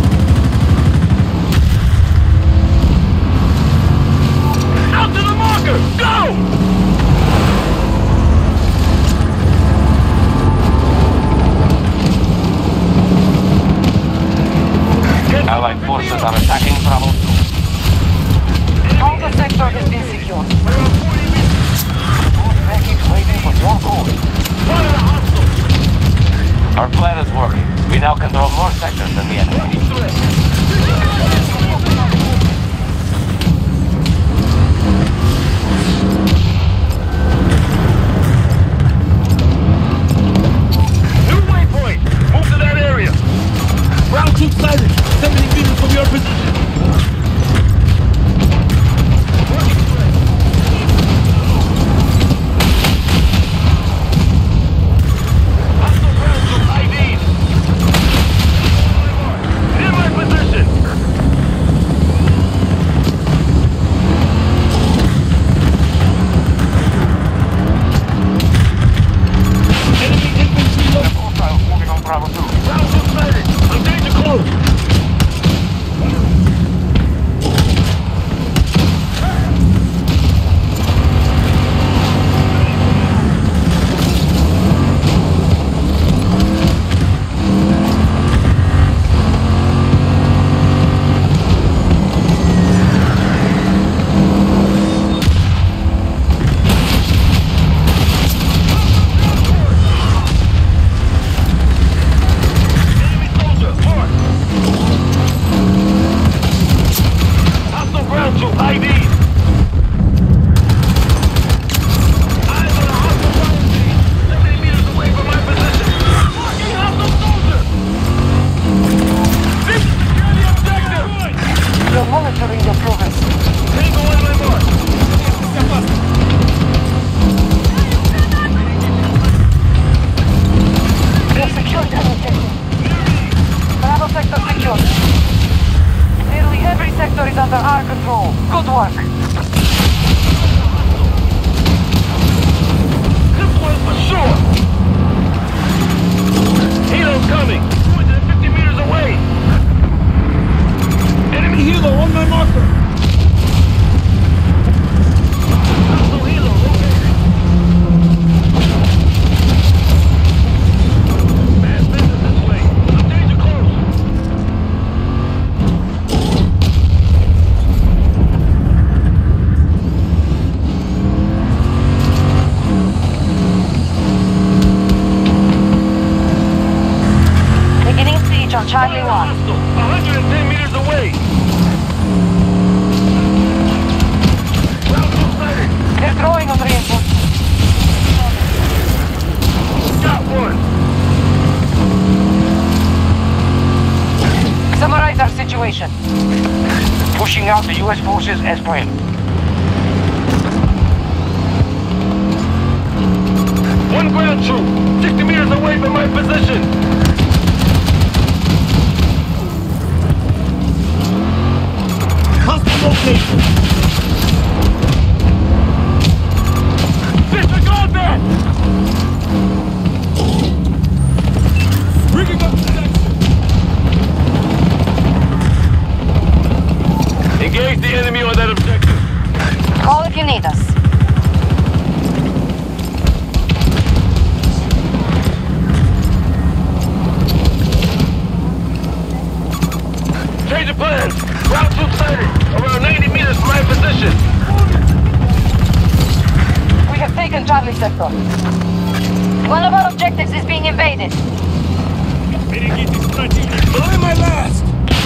door! Helo's coming! 250 meters away! Enemy helo on my marker! Hostile helo located! Mass business this way! Some danger close! Beginning siege on Charlie 1. Hostile! 110 meters away! Round 2 sighted! They're throwing on reinforcements. Got one! Summarize our situation. Pushing out the U.S. forces as planned. One ground troop! 60 meters away from my position! Hostile location! Disregard that! Bringing up protection! Engage the enemy on that objective. Call if you need us. Change of plans. Route 2 sighted. Around 90 meters from my position. We have taken Charlie sector. One of our objectives is being invaded. Belay my last!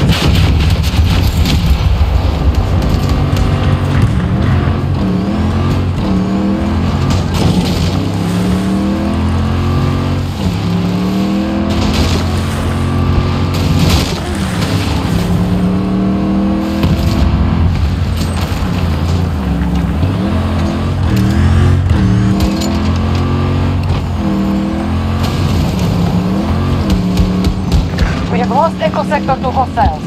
We have lost Echo sector to hostiles.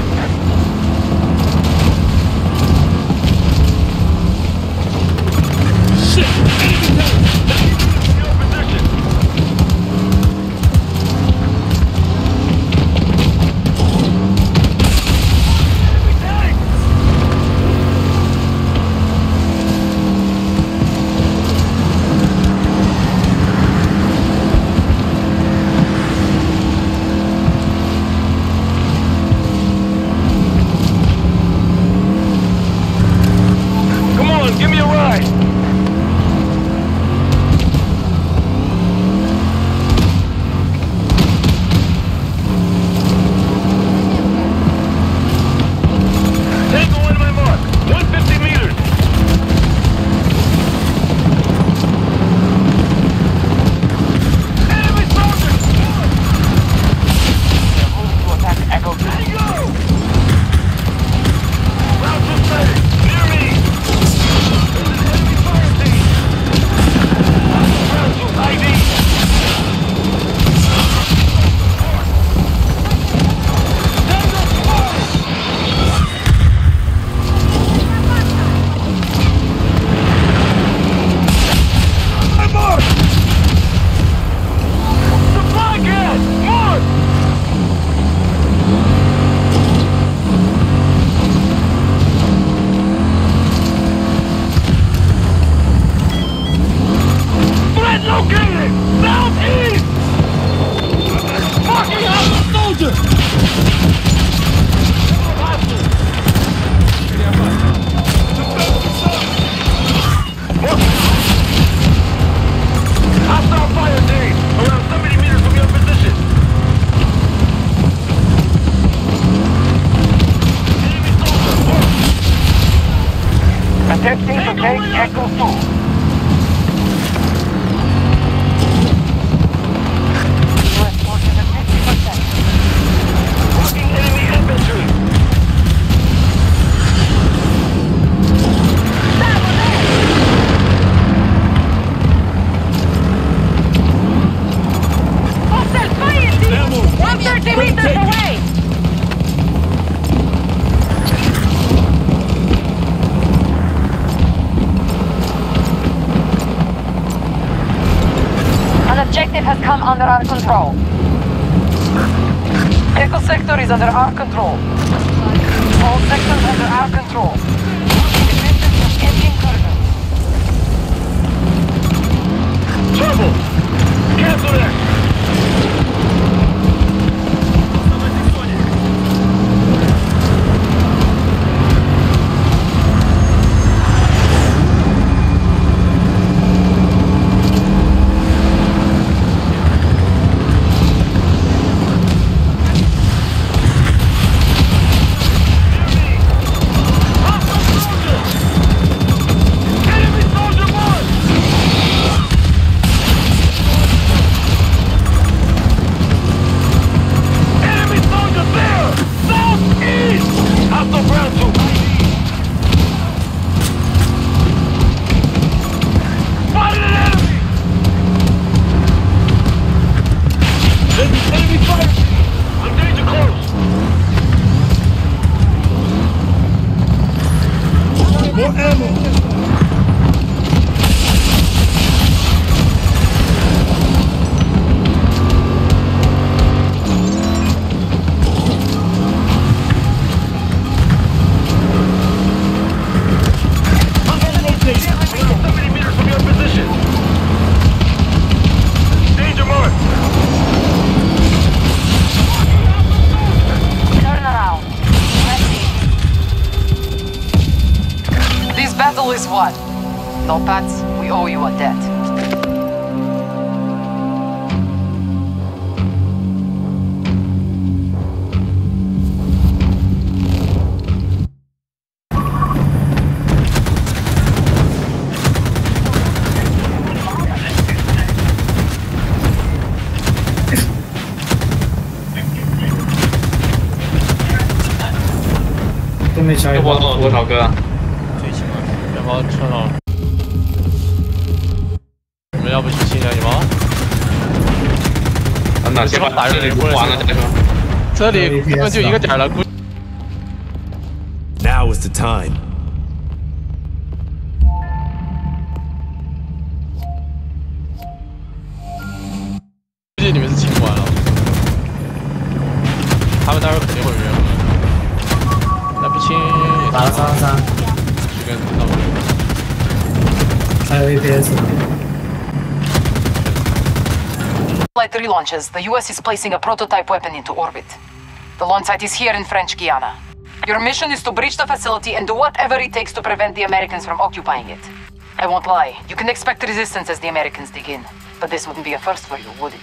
Shit! Enemy tank! Your position. Enemy tank! Come on, give me a ride! Tango on my mark, 150 meters. Enemy soldiers! They're moving to attack Echo 2. Tango! Round 2 sighted, near me! There's an enemy fire team! Round 2 ID! Tango forward! My mark! Supply gas! More! Threat located! Southeast! Marking out the soldier! Hostile fire team! Around 70 meters from your position! Enemy soldier! Attempting to take Echo 2. U.S. forces are 50%. Marking enemy infantry! Hostile fire team! Ammo! 130 meters away! It has come under our control. Echo sector is under our control. All sectors under our control. Defenses from any incursion. Trouble! Cancel that! Is what? No, Pats, we owe you a debt. 都没想过葡萄哥。 好，车上。你们要不去亲一下你吗？ 那先把打这里完了再说。 这里根本就一个点了。 Now is the time. 估计你们是清完了，他们待会儿肯定会约。那不清。 打了3-3。 还有 APS。 Flight relaunches, the US is placing a prototype weapon into orbit. The launch site is here in French Guiana. Your mission is to breach the facility and do whatever it takes to prevent the Americans from occupying it. I won't lie, you can expect resistance as the Americans dig in. But this wouldn't be a first for you, would it?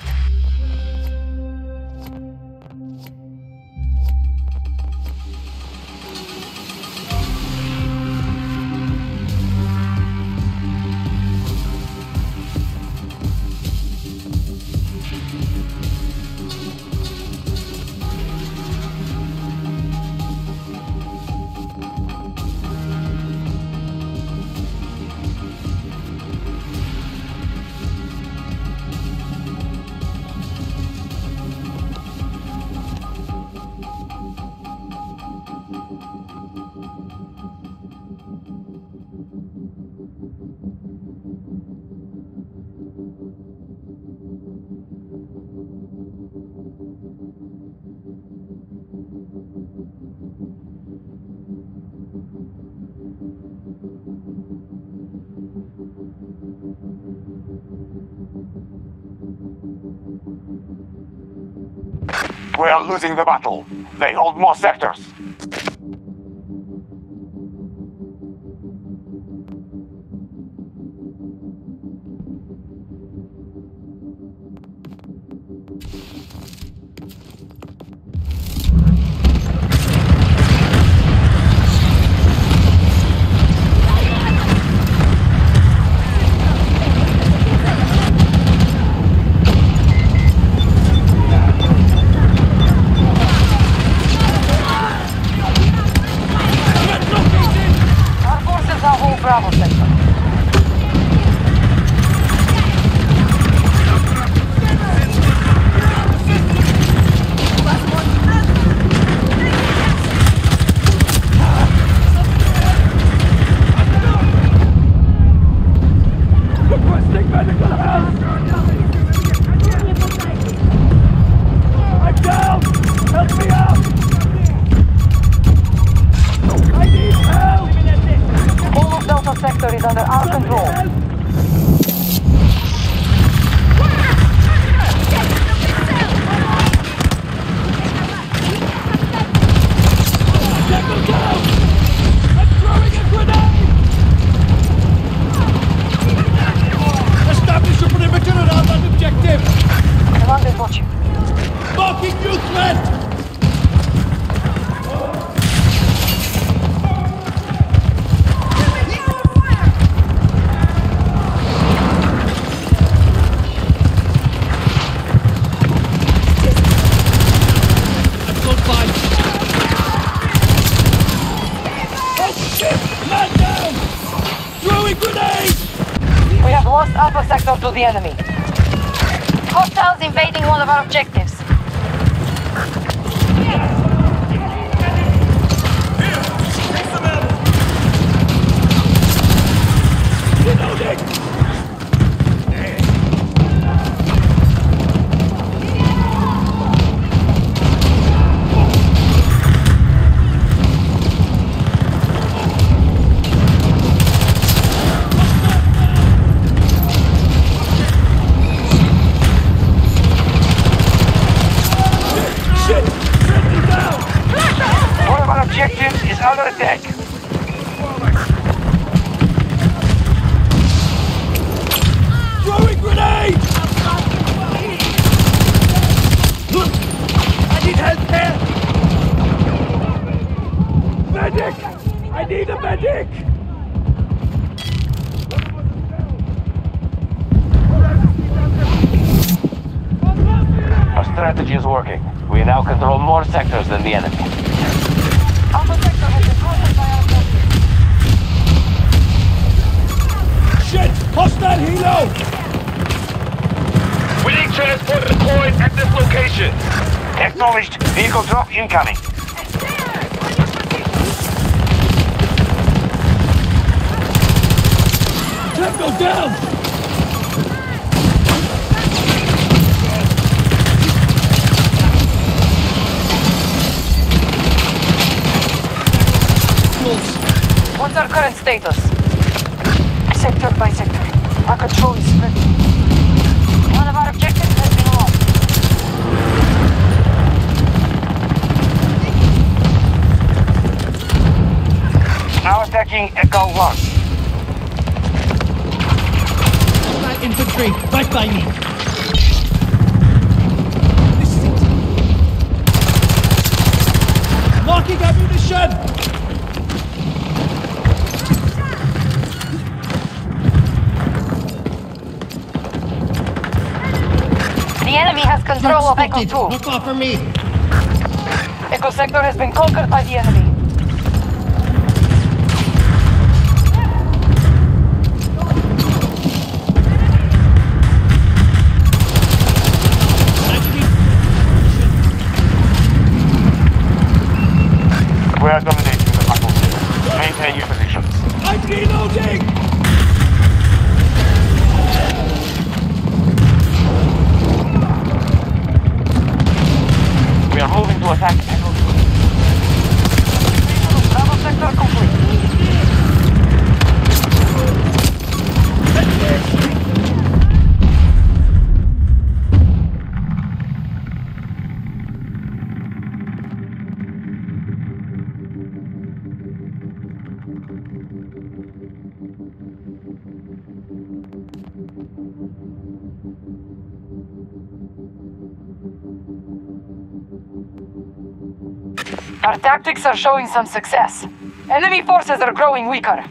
We are losing the battle. They hold more sectors. Bravo sector. Requesting medical help! is under our control. Establish a perimeter around that objective. Command is watching. Marking new threat. We have lost Alpha Sector to the enemy. Hostiles invading one of our objectives. One of our objectives is under attack. Throwing grenade! I need help here! Medic! I need a medic! Our strategy is working. We now control more sectors than the enemy. Alpha Sector has been conquered by our objectives. Shit! Hostile helo! We need transport deployed at this location. Acknowledged. Vehicle drop incoming. Tango down! What's our current status? Sector by sector. Our control is spreading. One of our objectives has been lost. Now attacking Echo 1. That infantry, right by me. Marking ammunition! The enemy has control of Echo 2. Look off for me. Echo Sector has been conquered by the enemy. We are dominating the battlefield. Maintain your positions. I'm reloading! We are moving to attack Echo 2. Bravo Sector complete. Our tactics are showing some success. Enemy forces are growing weaker.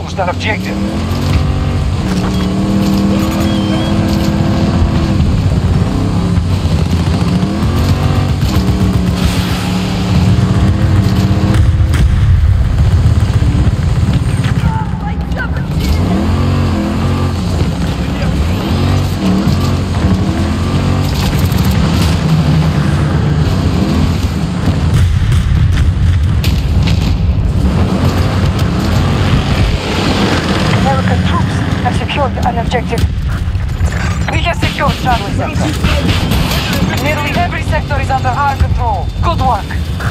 lose that objective. An objective. We have secured Charlie Sector. Nearly every sector is under our control. Good work.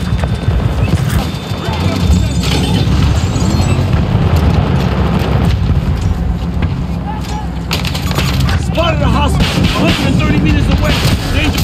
Spotted a hostile 130 meters away. Danger.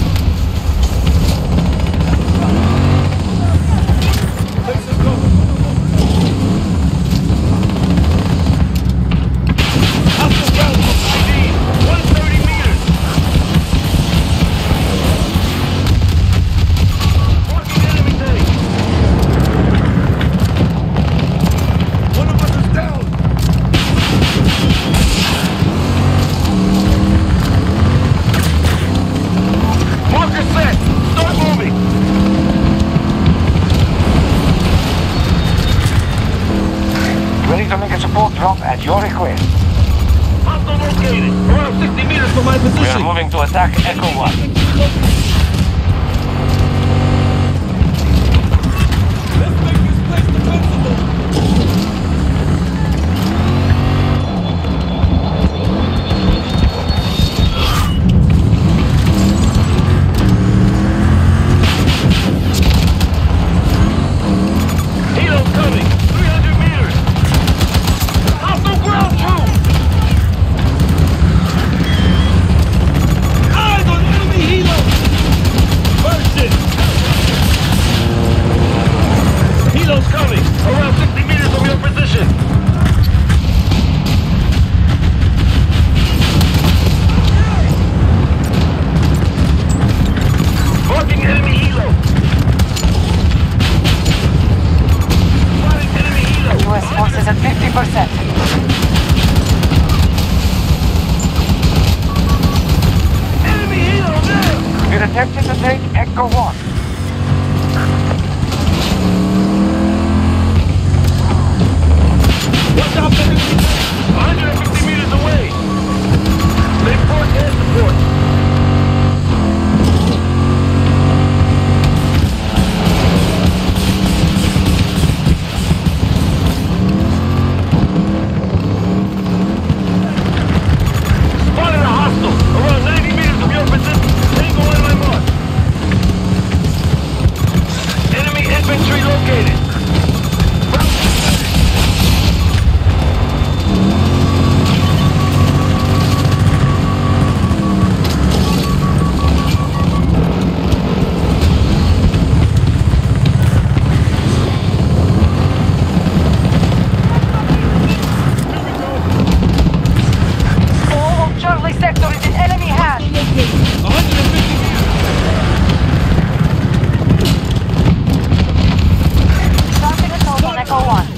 Drop at your request. Hostile located. Around 60 meters from my position. We are moving to attack Echo 1. Let's make this place defensible. Helo's coming. 300 meters. Hostile ground troops. Eyes on enemy helo. Burst it. Helo's coming. Around 60 meters from your position. Marking enemy helo. Spotting enemy helo. U.S. forces at 50%. Enemy helo there. We're attempting to take Echo 1. Watch out for enemy. 150 meters away. Report air support. Spotted a hostile around 90 meters from your position. Tango on my mark. Enemy infantry located. All of Charlie Sector is in enemy hands. 150 Starting assault on Echo 1.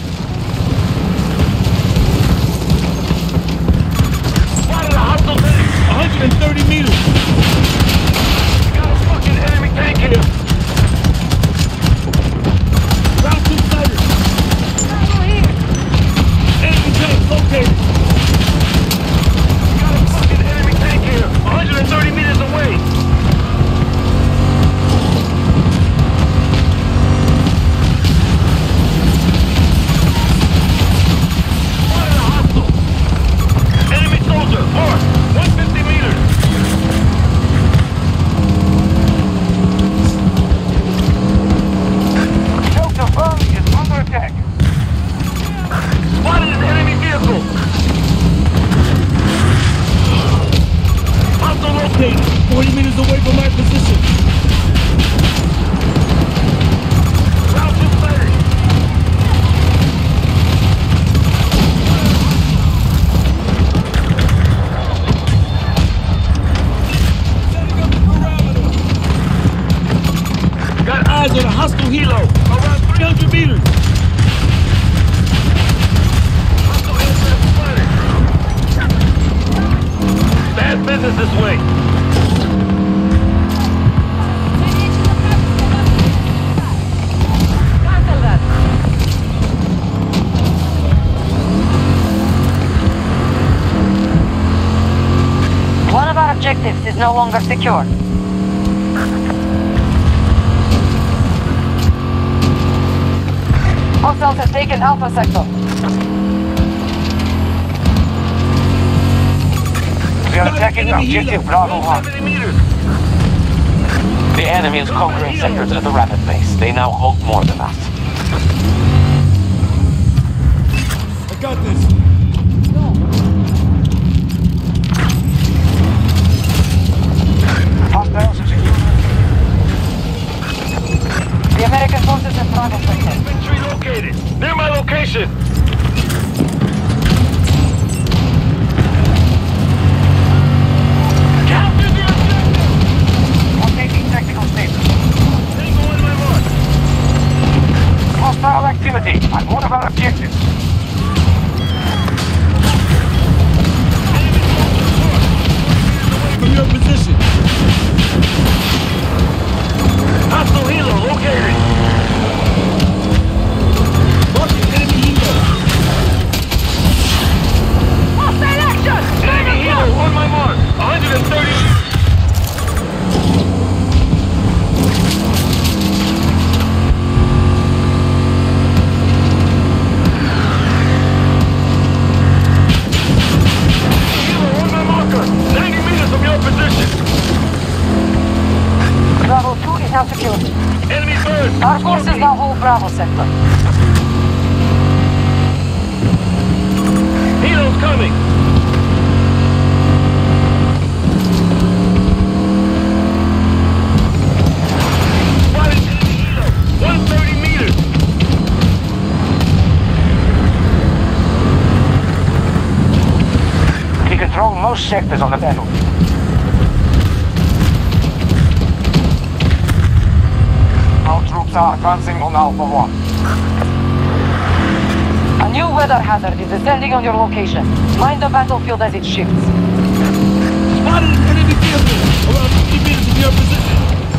Spotted a hostile tank. 130 meters. Got a fucking enemy tank here. Round 2 sighted. Enemy tank located. Got a fucking enemy tank here. 130 meters away. Spotted a hostile. Enemy soldier. Mark. 150 meters. Delta Burn is under attack. Spotted an enemy vehicle. Hostile located. 40 meters away from my position. Round 2 sighted. Setting up the parameter. Got eyes on a hostile helo. Around 300 meters. Hostile Unfinished business this way. Cancel that. One of our objectives is no longer secure. Hostiles have taken Alpha Sector. We are attacking objective Bravo 1. The enemy is conquering sectors at the rapid pace. They now hold more than us. I got this. Hostiles secure. The American forces have Bravo Sector. Infantry located. Near my location. Capture the objective. I'm taking technical status. Tango on my mark. Hostile activity on one of our objectives. From your position. Hostile helo located. Marking enemy helo. Hostile action! Enemy helo on my mark. 130. Helo on my marker. 90 meters from your position. Bravo 2 is now secured. Enemy bird. Our forces now hold Bravo Sector. Helo's coming. Spotted enemy helo. 130 meters. We control most sectors on the battlefield. Our troops are advancing on Alpha 1. A new weather hazard is descending on your location. Mind the battlefield as it shifts. Spotted an enemy vehicle around 50 meters from your position.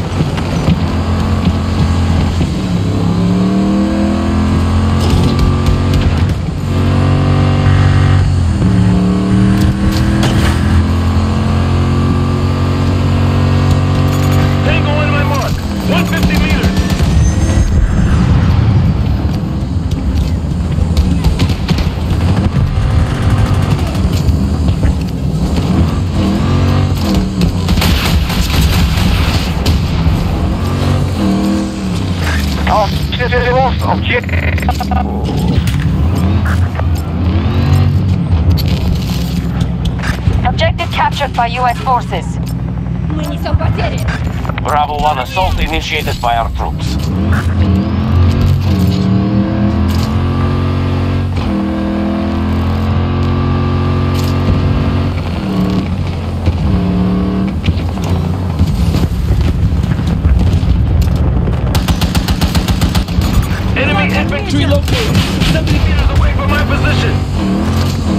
Tango on my mark. 150 meters. Objective captured by U.S. forces. Мы несем потери. Bravo 1 assault initiated by our troops. Enemy infantry located. 70 meters away from my position.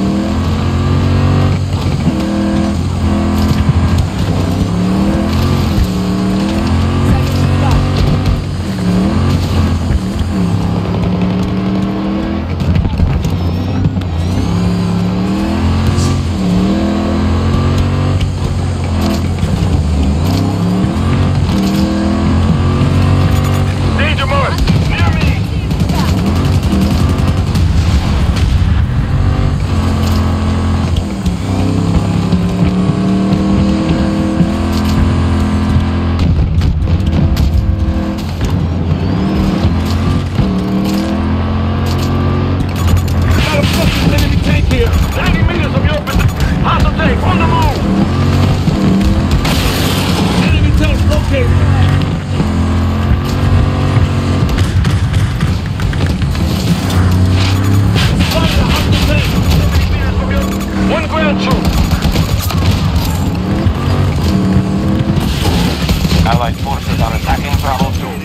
Danger mark. Near me. Got a fucking enemy tank here. 90 meters from your position. Hostile tank on the move. Enemy tank located. Spotted a hostile tank. 70 meters from your... One ground troop. Allied forces are attacking Bravo 2.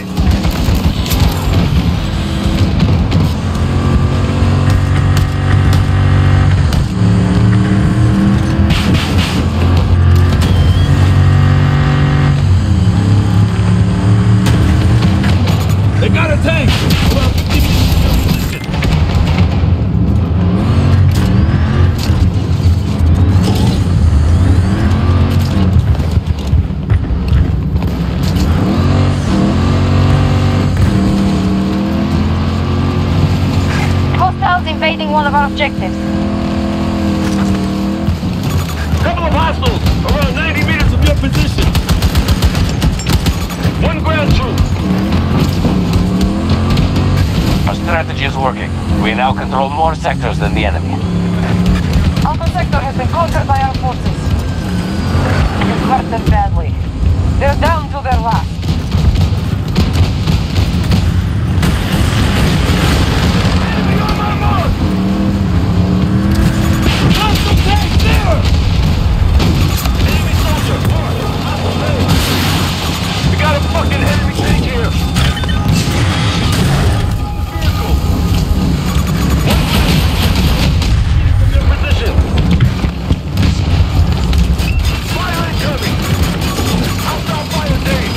one of our objectives. Couple of hostiles around 90 meters from your position. One ground troop. Our strategy is working. We now control more sectors than the enemy. Alpha sector has been conquered by our forces. We've hurt them badly. They're down to their last. Enemy soldier! We got a fucking enemy tank here! Vehicle! From your position! Fire incoming! Hostile fire Dave!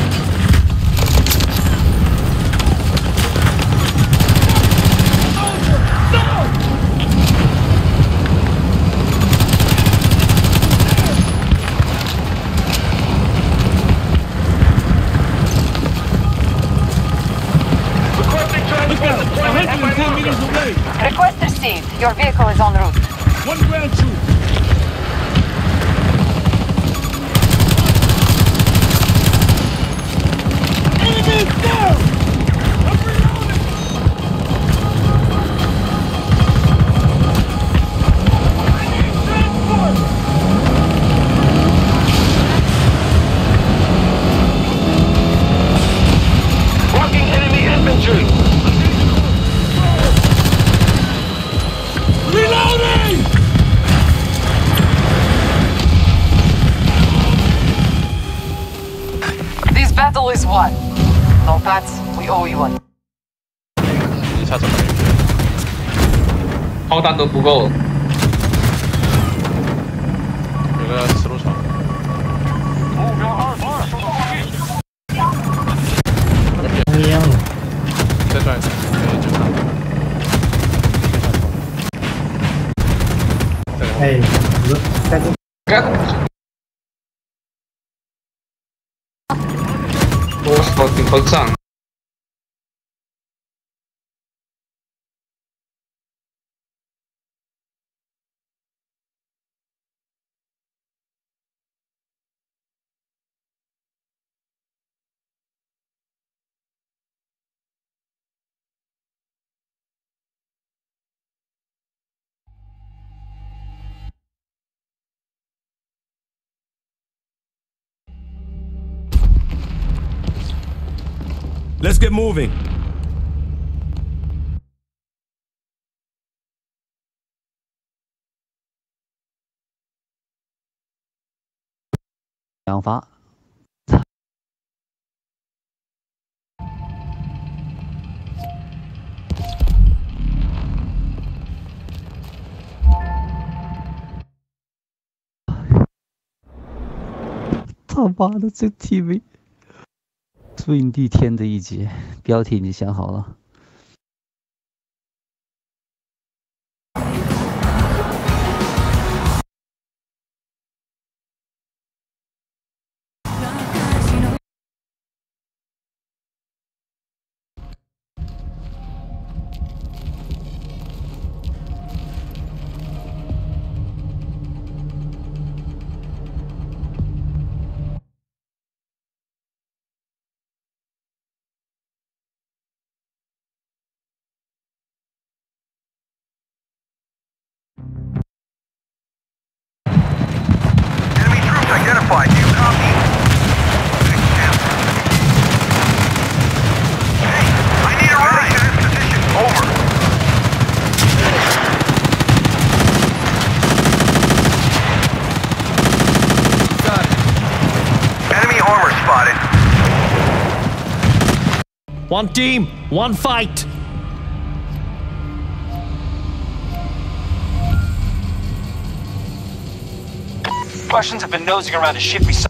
Soldier! Down! Look out! 110 meters away! Request received. Your vehicle is en route. One ground troop! Enemies down! I'm reloading! I need transport! Blocking enemy infantry! Reloading! This battle is won. No, Pats, we owe you one. 炮弹都不够。 有个死路场。再转一次，就看。 哎，我操，顶头上。 Let's get moving. "他妈的，这 TV 最逆天的一集，标题你想好了？ Identified. Do you copy? Hey, I need a ride to this position. Over. Got it. Enemy armor spotted. One team, one fight. Russians have been nosing around a ship beside.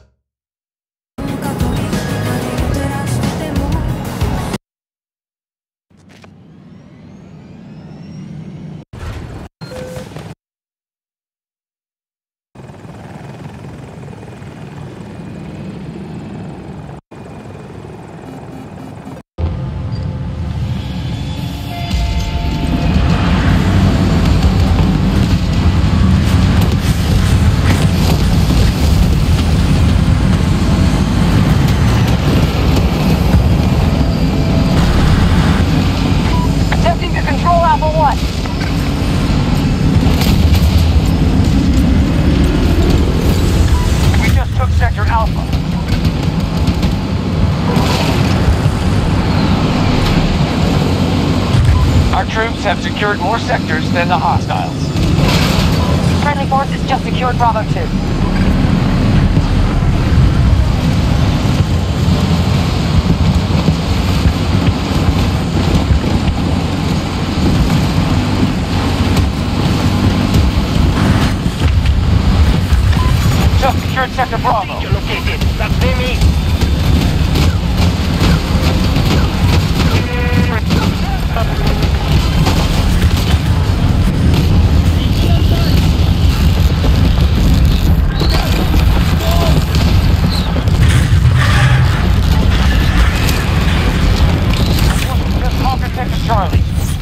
troops have secured more sectors than the hostiles. Friendly forces just secured Bravo 2. Just secured Sector Bravo. Located. That's me. Just conquered Sector Charlie.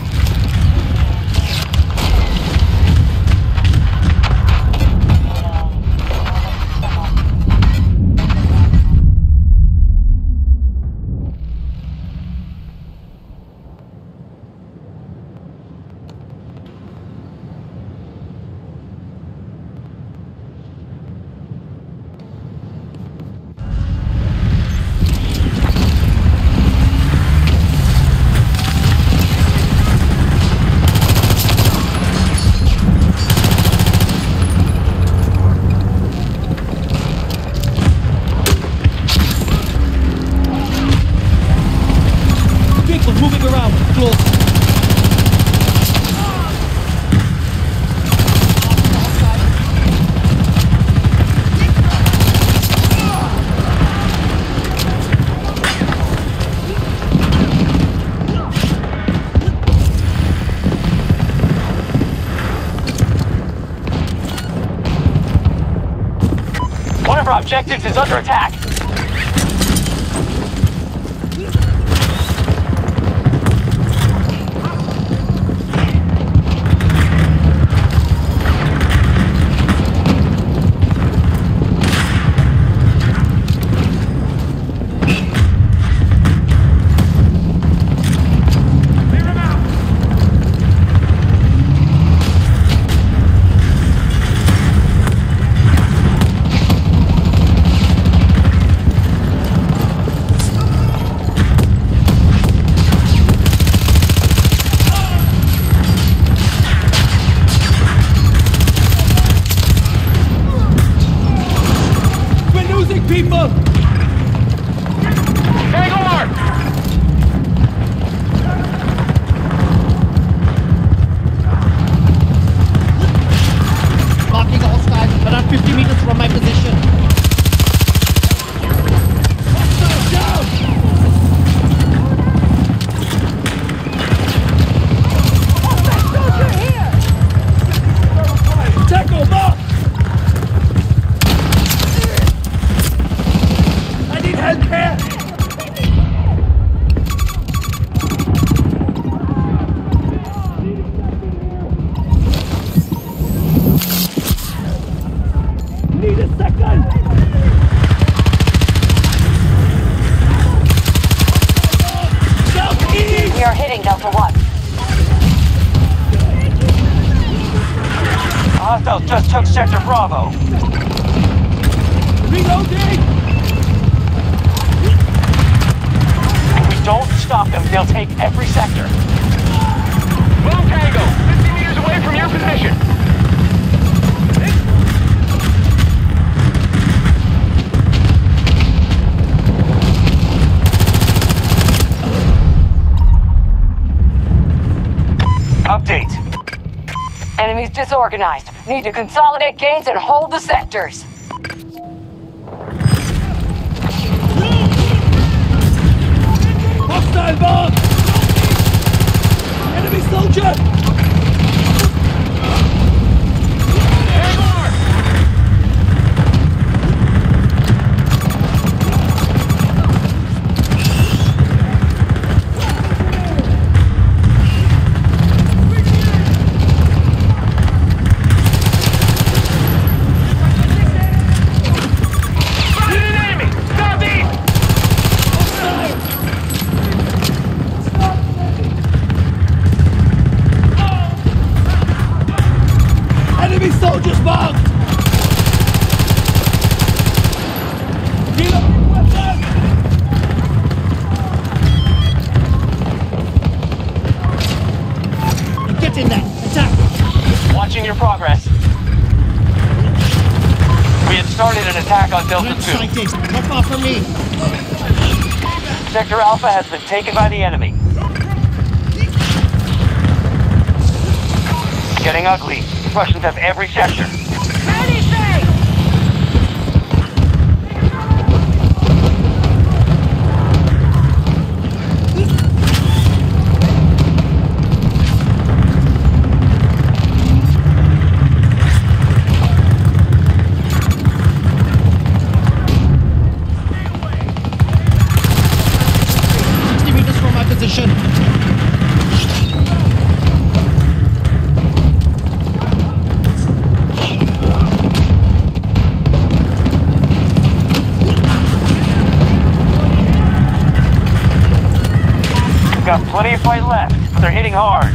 Moving around, close. One of our objectives is under attack. People! Vanguard! Marking a hostile around 50 meters from my position. Hostile down! Hostile soldier here! Tackle, mark! Help here! Need a second! Southeast! We are hitting Delta 1. Hostiles just took Sector Bravo. Reloading! Don't stop them, they'll take every sector. Move Tango! 50 meters away from your position! Update. Enemies disorganized. Need to consolidate gains and hold the sectors. Hostile bomb! Enemy soldier! progress. We had started an attack on Delta 2. Not far from me. Sector Alpha has been taken by the enemy. Getting ugly. Russians have every sector. Got plenty of fight left, but they're hitting hard.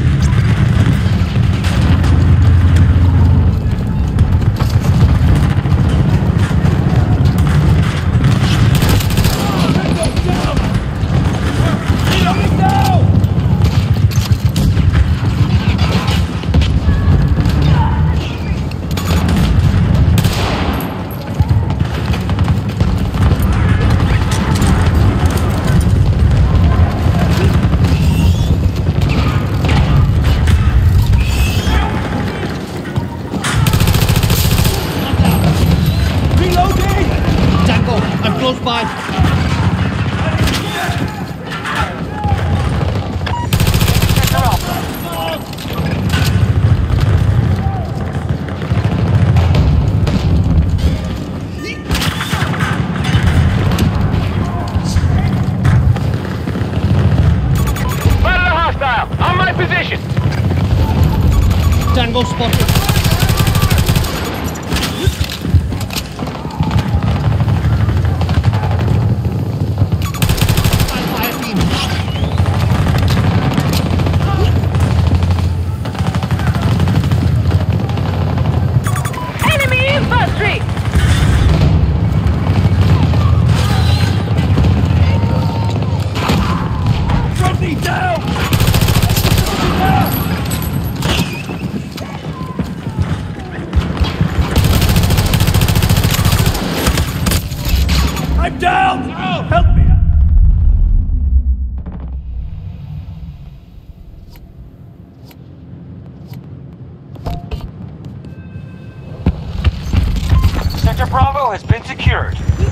Close by. Spotted a hostile! On my position! Tango spotted. I'm down! Help me! Sector Bravo has been secured.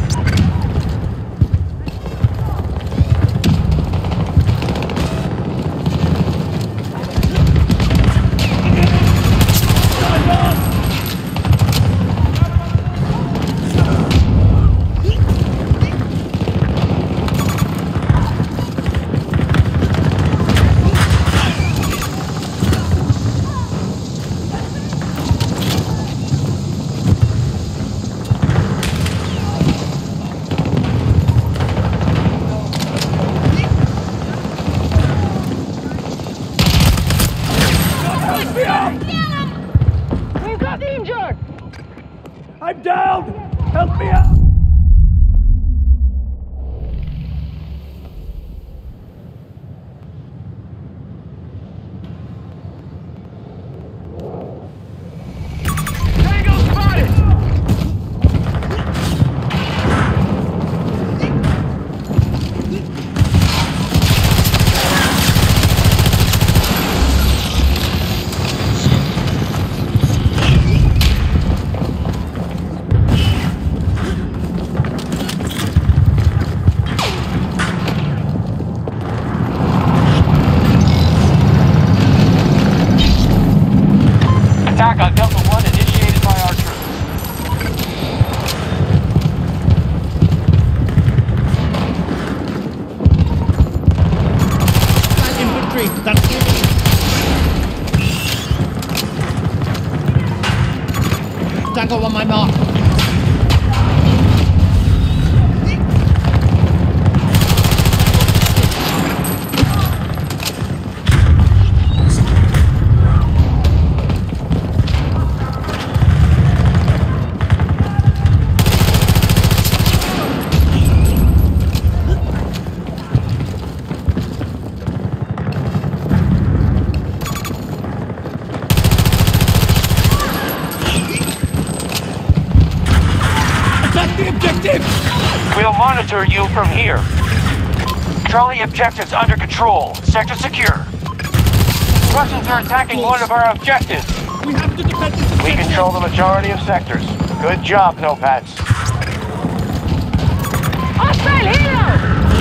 We've got the injured! I'm down! Help me out! Tango spotted! Attack on Delta 1 initiated by our troops. Infantry, that's enemy. Tango on my mark. monitor you from here. Charlie objectives under control. Sector secure. Russians are attacking one of our objectives. We have to defend this. We control the majority of sectors. Good job, Nopads. Hostile here!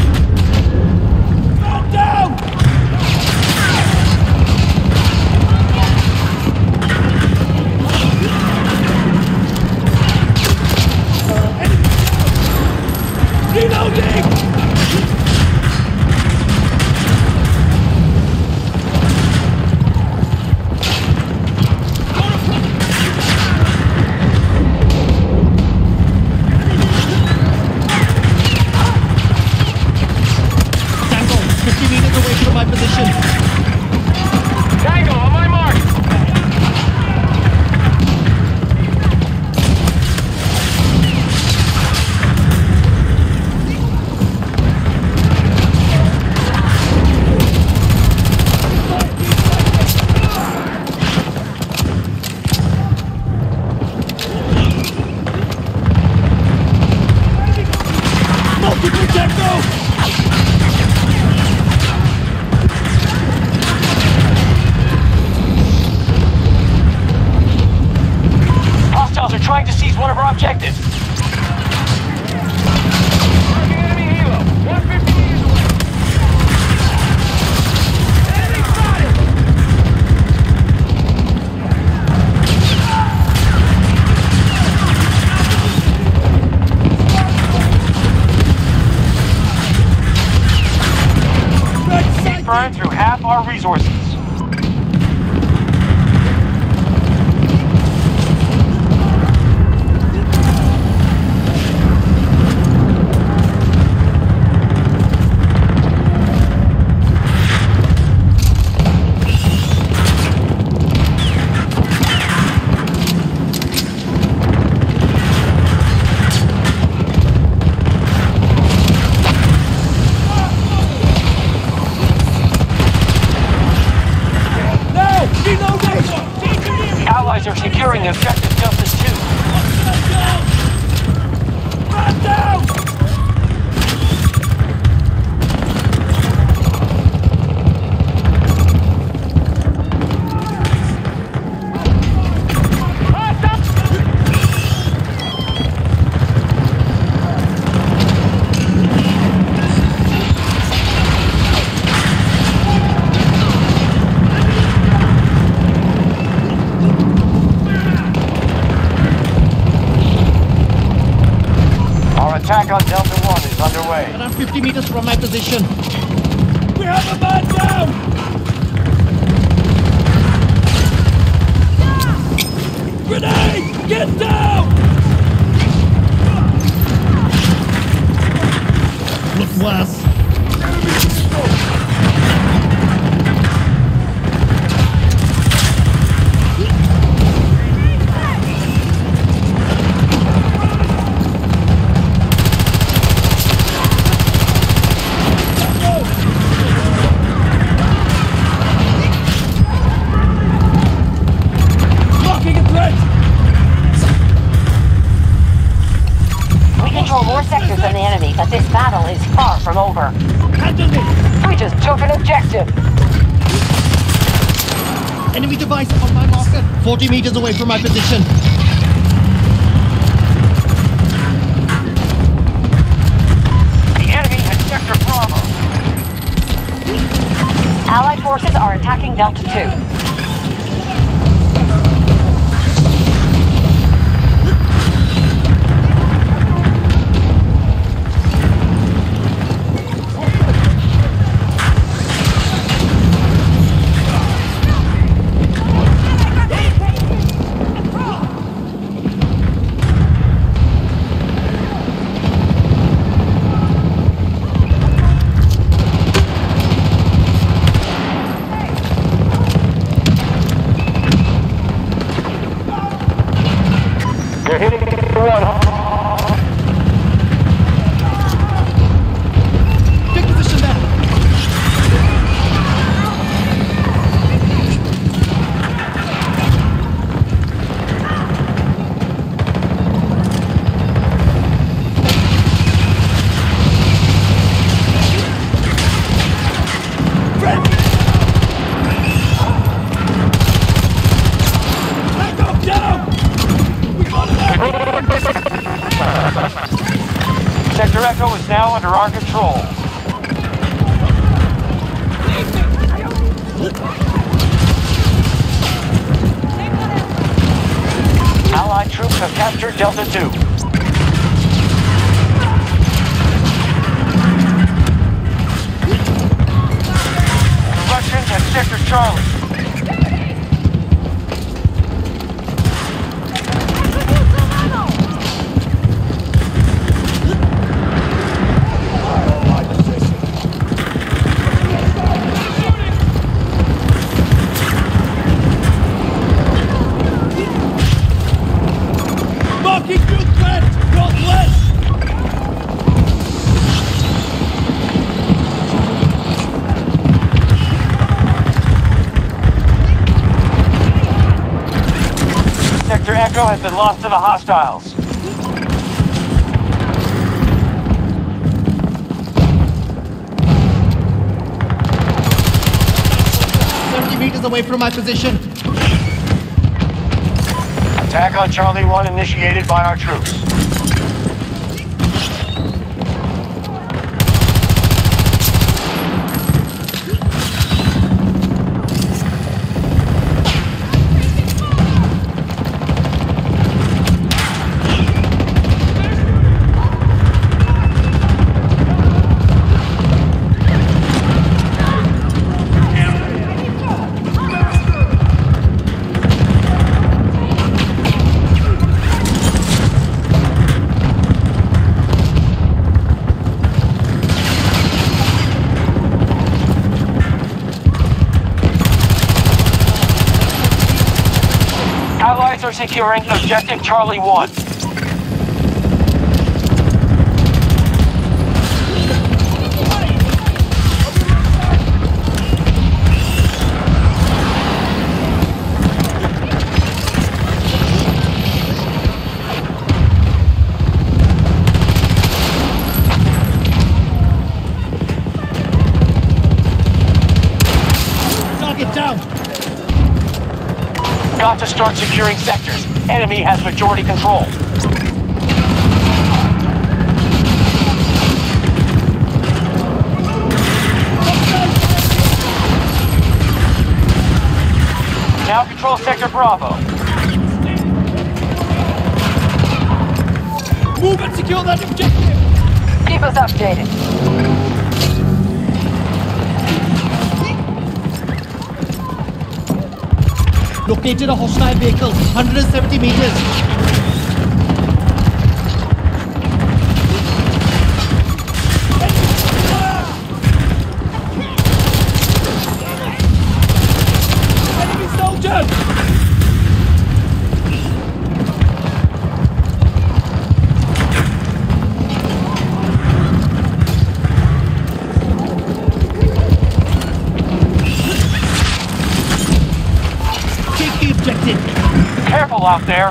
Man down! Reloading! Tango, 50 meters away from my position. Tango, on my mark! Multiple Tango! Hostiles are trying to seize one of our objectives. Marking enemy helo. 150 meters away. Enemy spotted! We've burned through half our resources. Allies are securing objective Delta 2. Man down! Our attack on Delta 1 is underway. Around 50 meters from my position. We have a man down! Grenade! Get down! Look worse. Blocking a threat! We control more sectors than the enemy, but this battle is far from over. Handle me! We just took an objective. Enemy device on my marker. 40 meters away from my position. The enemy has Sector Bravo. Allied forces are attacking Delta 2. control. Allied troops have captured Delta 2. Russians at Sector Charlie. Marking new threat! Northwest! Sector Echo has been lost to the hostiles. 70 meters away from my position. Attack on Charlie 1 initiated by our troops. Allies are securing objective Charlie 1. Target down! Got to start securing sectors. Enemy has majority control. Now control Sector Bravo. Move and secure that objective! Keep us updated. Located a hostile vehicle, 170 meters. Enemy soldiers! Careful out there.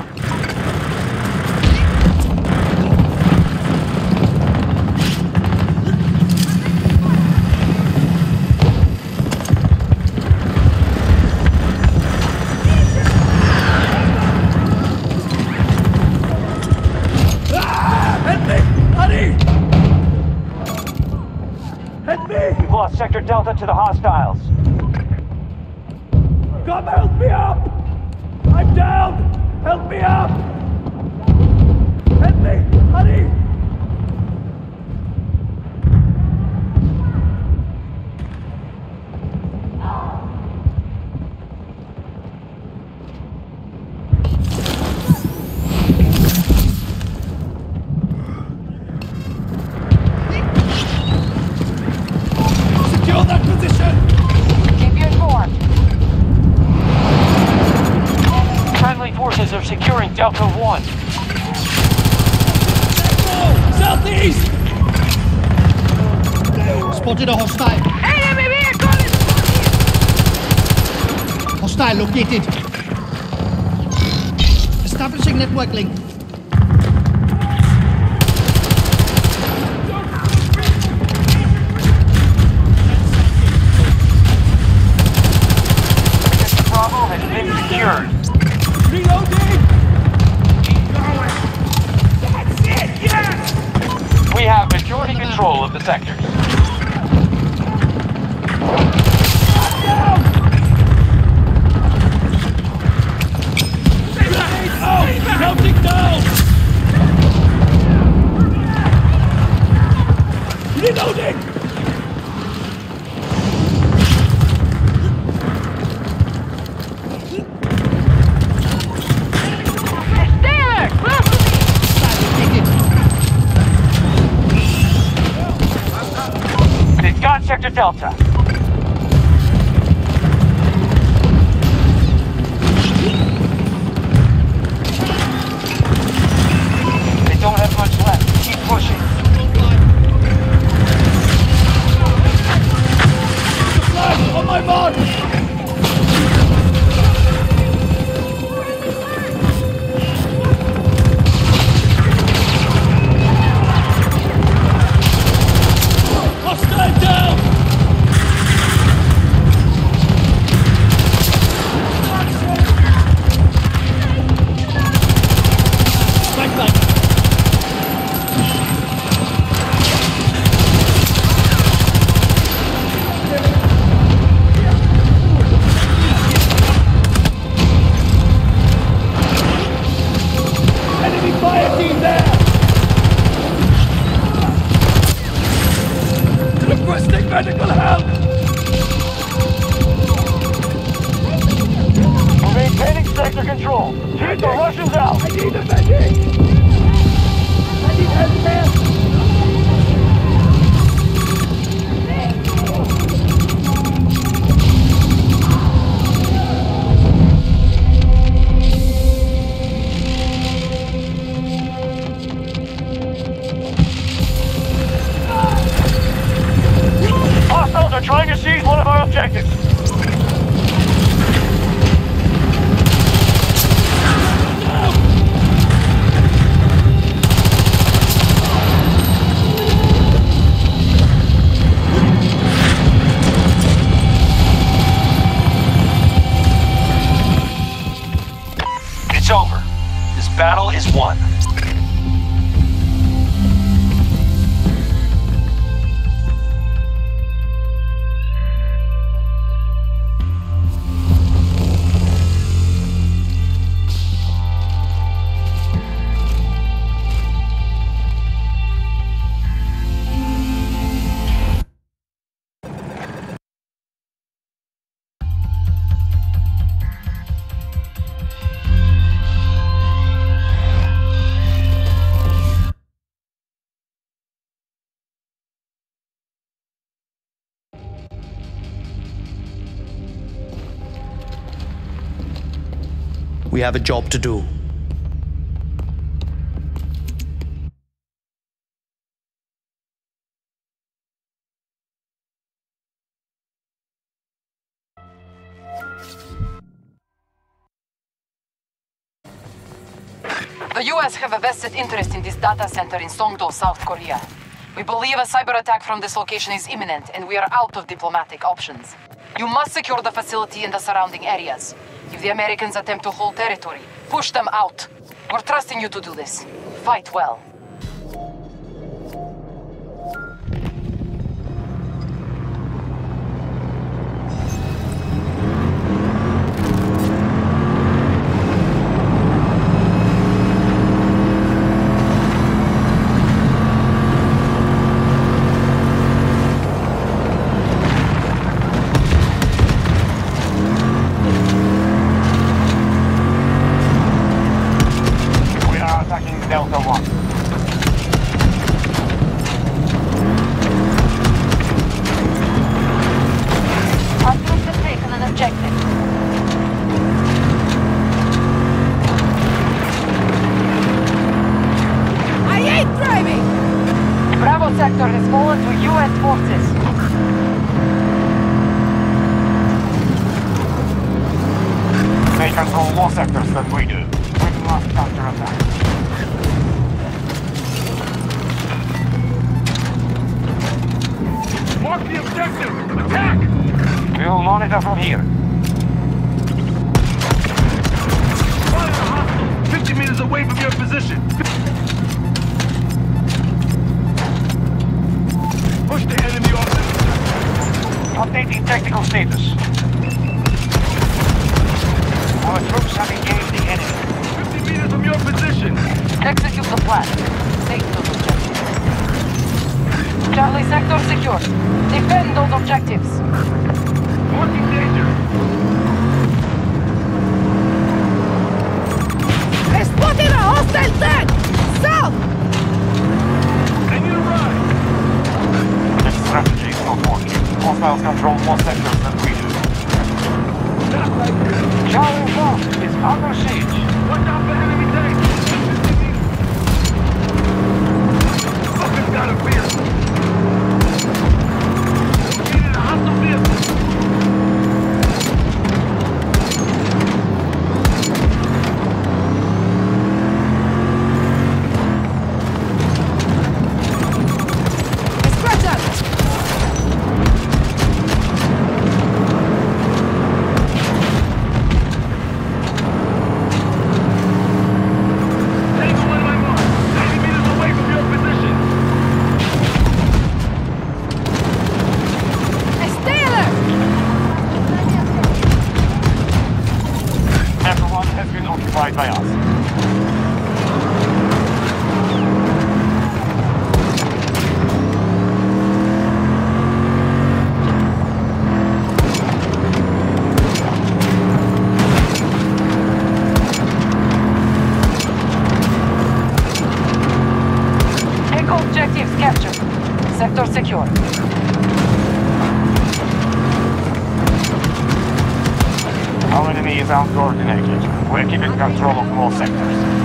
Help me! Hurry! Help me! We've lost Sector Delta to the hostiles. Come help me up! I'm down! Help me up! Help me! Hurry! Secure that position! Keep you informed. Friendly forces are securing Delta 1. Southeast! Spotted a hostile. Enemy vehicle is Hostile located. Establishing network link. Bravo has been secured. Reloading! That's it, yes! We have majority control of the sectors. Counting down! Reloading! There! They've got Sector Delta. They don't have much left. Keep pushing. On my mark! Hostile down! Enemy fire team there! Requesting medical help! We're maintaining sector control. Keep the Russians out. I need a medic! I need help there! Hostiles are trying to seize one of our objectives. It's over. This battle is won. We have a job to do. The US have a vested interest in this data center in Songdo, South Korea. We believe a cyber attack from this location is imminent, and we are out of diplomatic options. You must secure the facility and the surrounding areas. If the Americans attempt to hold territory, push them out. We're trusting you to do this. Fight well. Delta 1. Hostiles have taken an objective. I hate driving! Bravo sector has fallen to US forces. They control more sectors than we do. We've lost counterattack. Mark the objective! Attack! We'll monitor from here. Fire a hostile! 50 meters away from your position! Push the Updating technical status. Our troops have engaged the enemy. 50 meters from your position. Execute the plan. Take those objectives. Charlie sector secure. Defend those objectives. Marking danger. I spotted a hostile tank! South! I need a ride. This strategy is not working. Hostiles control more sectors than we do. Charlie 1 is under siege. Watch out for enemy tanks. 50 meters. Fucking got a vehicle. Needed a hostile vehicle. By us. Echo objectives captured. Sector secure. Our enemy is uncoordinated. We're keeping control of more sectors.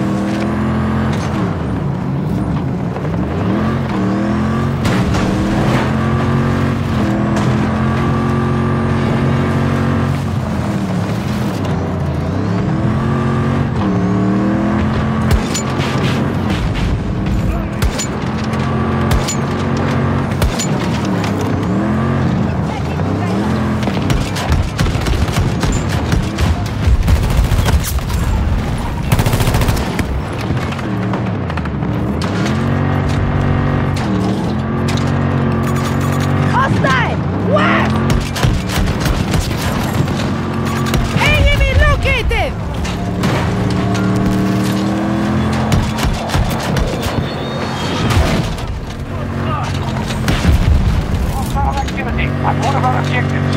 What about objectives?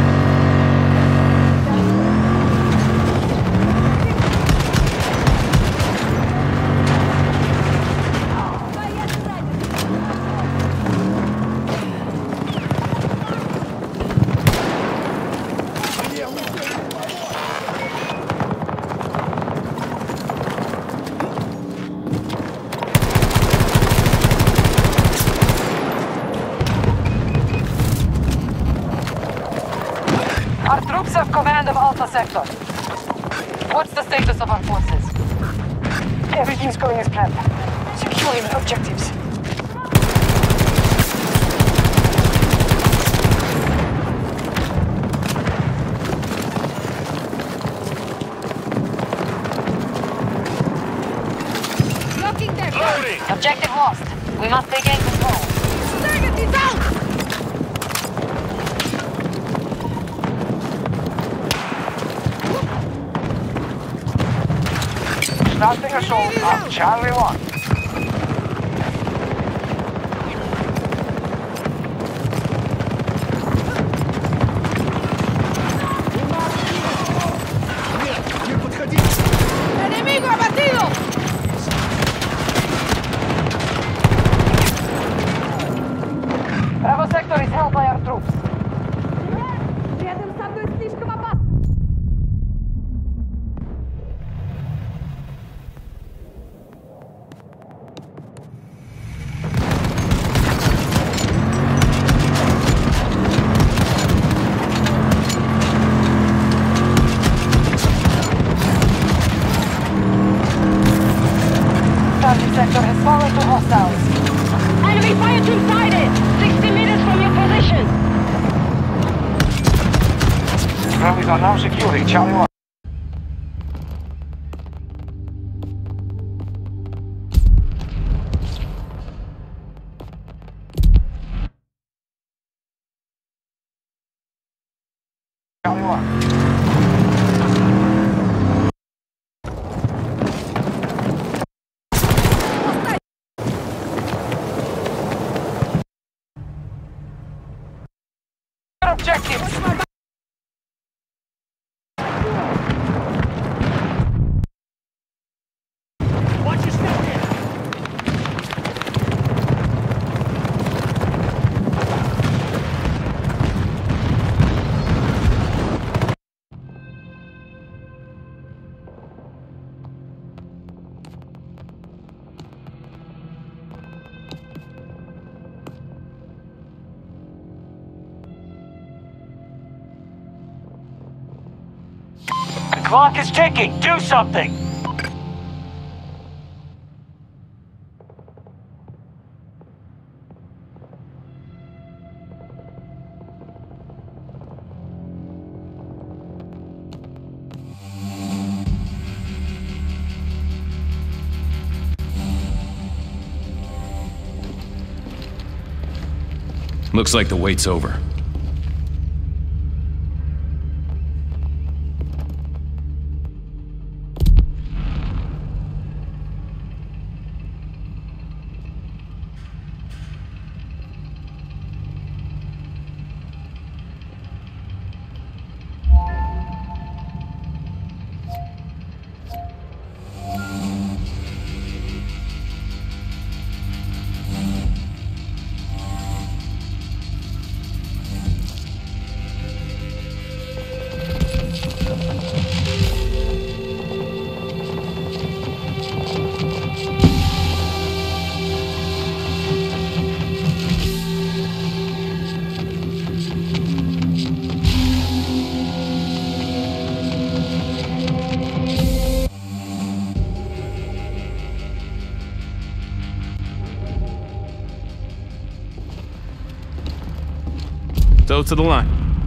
Our troops have command of Alpha Sector. What's the status of our forces? Everything's going as planned. Securing objectives. Blocking them! Loading! Objective lost. We must regain control. Target is out! Starting assault on Charlie 1. ¡Enemigo abatido! Bravo Sector is held by our troops. Рядом со мной слишком опасно! Target sector has fallen to hostiles. Enemy fire team sighted! 60 meters from your position! Friendlies are now securing Charlie 1. Charlie 1. Objectives! Watch your step here! The clock is ticking! Do something! Looks like the wait's over. Toe to the line.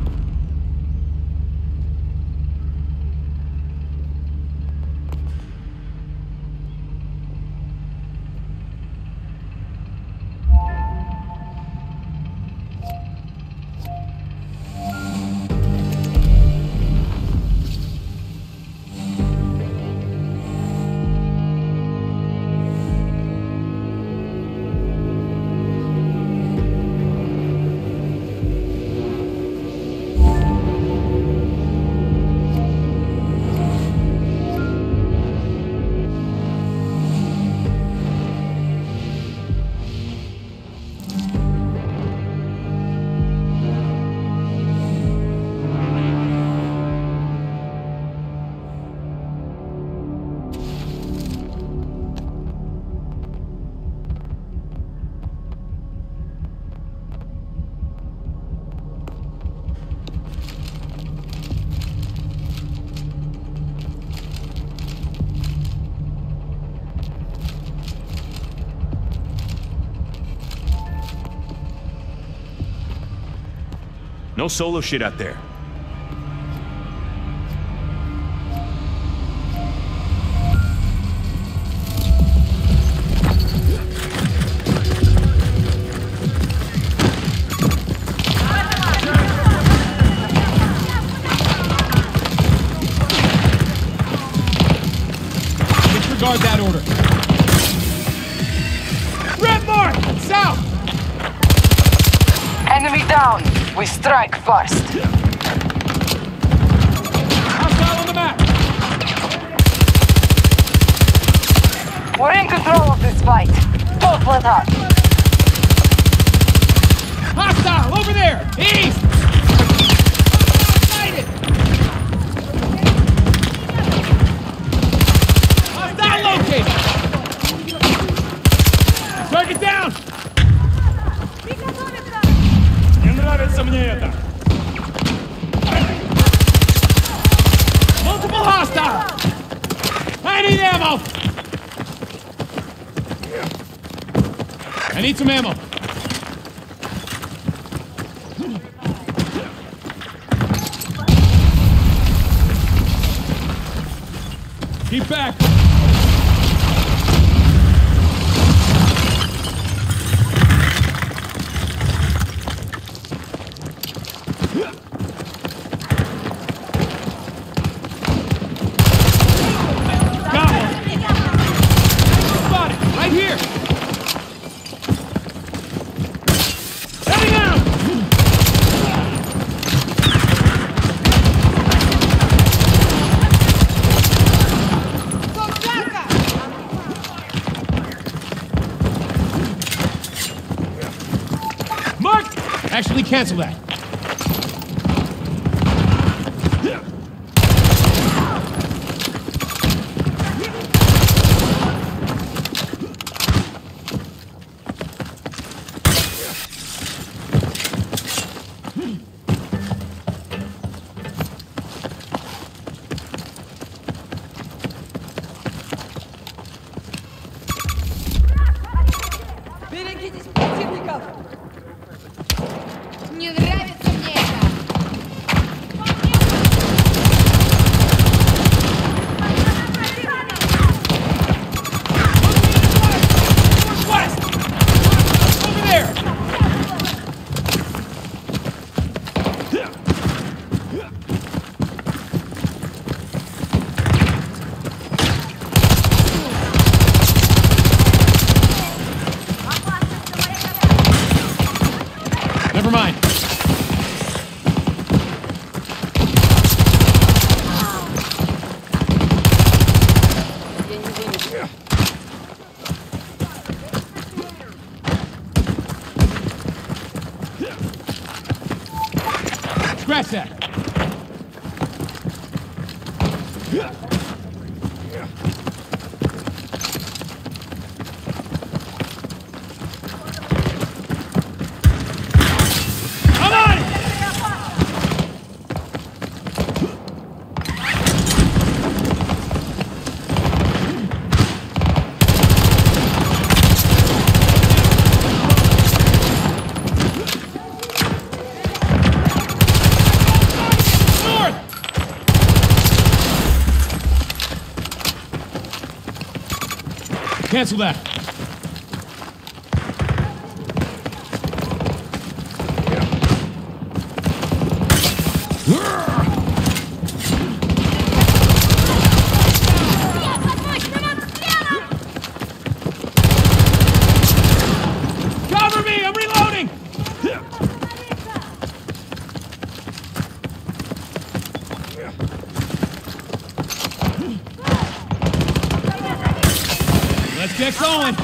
No solo shit out there. Disregard that order. Red mark! South! Enemy down! We strike first. Hostile on the map. We're in control of this fight. Don't split up. Hostile over there! East! Sighted! Hostile located! Target down! Не нравится мне это! Multiple hostile! I need ammo! I need some ammo. Keep back! Cancel that. Берегитесь противников! Не нравится мне это! Over there! Never mind. Scratch that. Come on! North! Cancel that. Cover me! I'm reloading! Let's get going!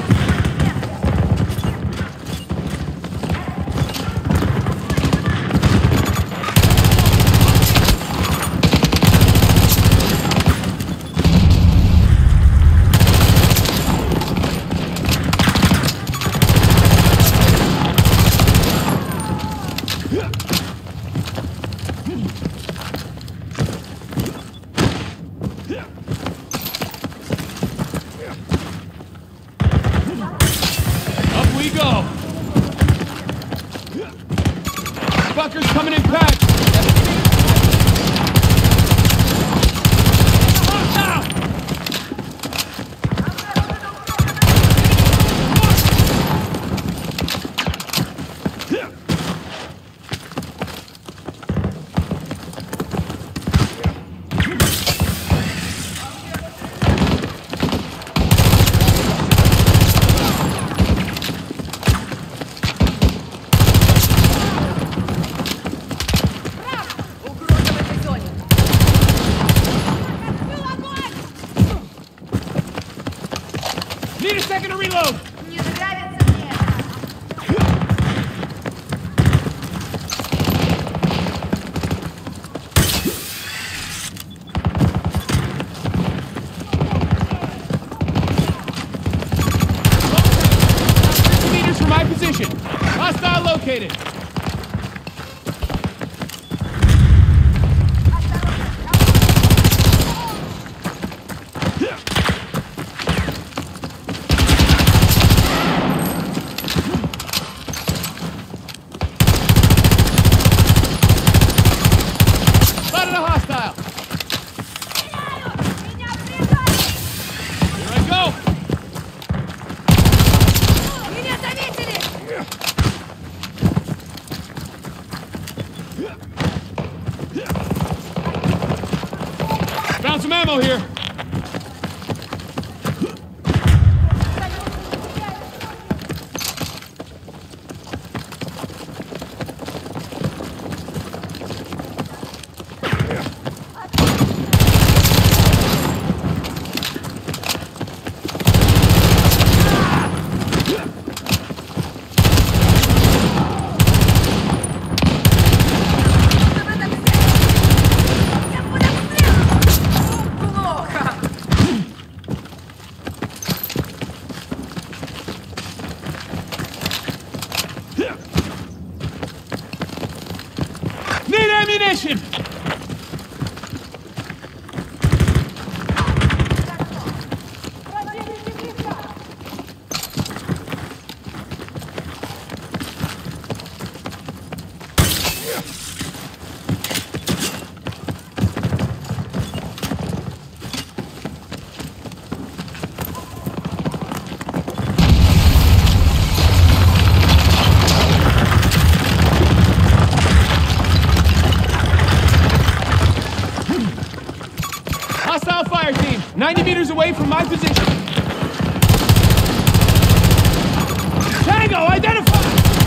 Up we go! Fuckers coming in pack! Need a second to reload! Не нравится мне это! Meters from my position! Hostile located! Spotted a hostile! Here I go! Меня заметили! Found some ammo here! ammunition! Hostile fire team, 90 meters away from my position. Tango, identified!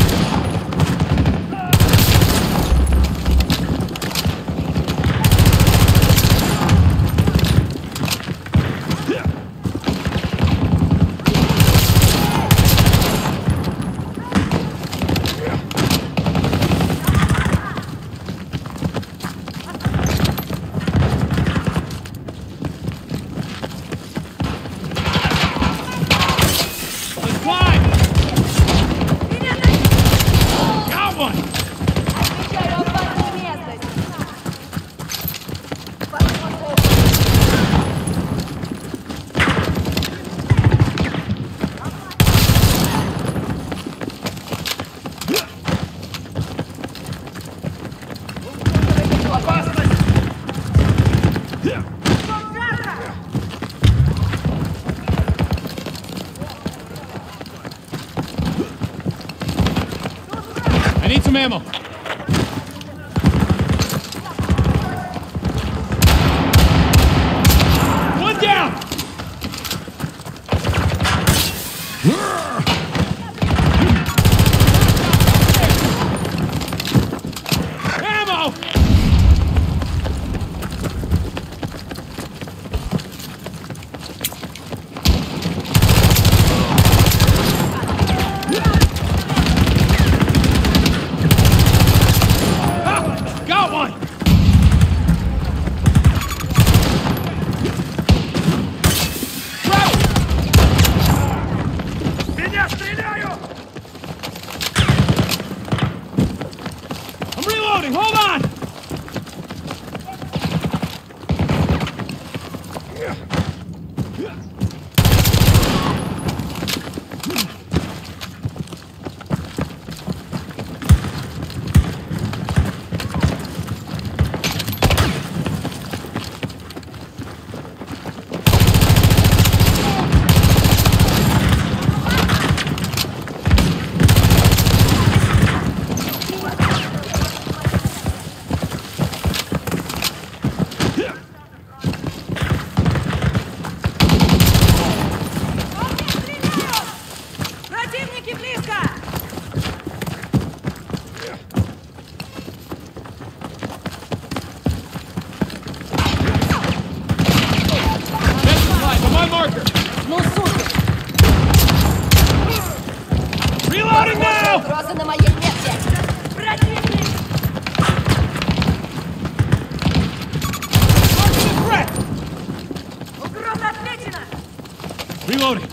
I need some ammo. One down! Ammo! Got one! I'm reloading, hold on! Противники близко! On my marker! Ну, супер! Reloading now! Угроза на моей метке! Противник! Угроза отмечена! Reloading!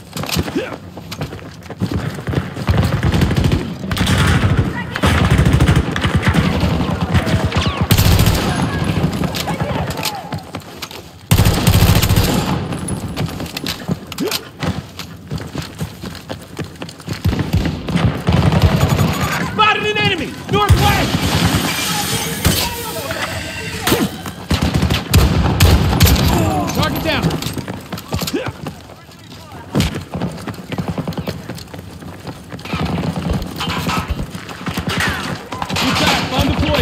Spotted an enemy! Northwest! Target down! Keep back, bomb deployed!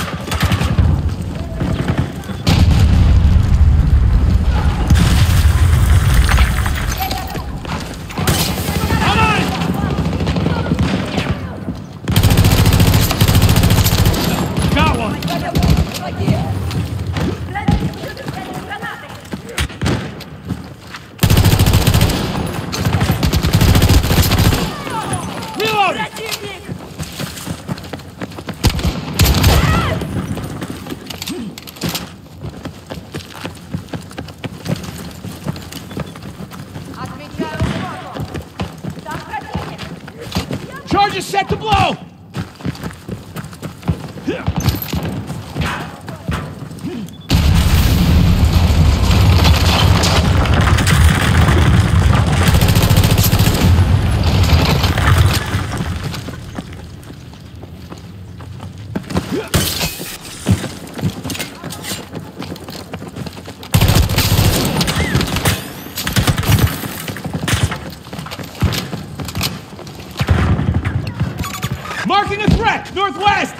I'm on it! Got one! Reloading! Charges set to blow! Contact! Northwest!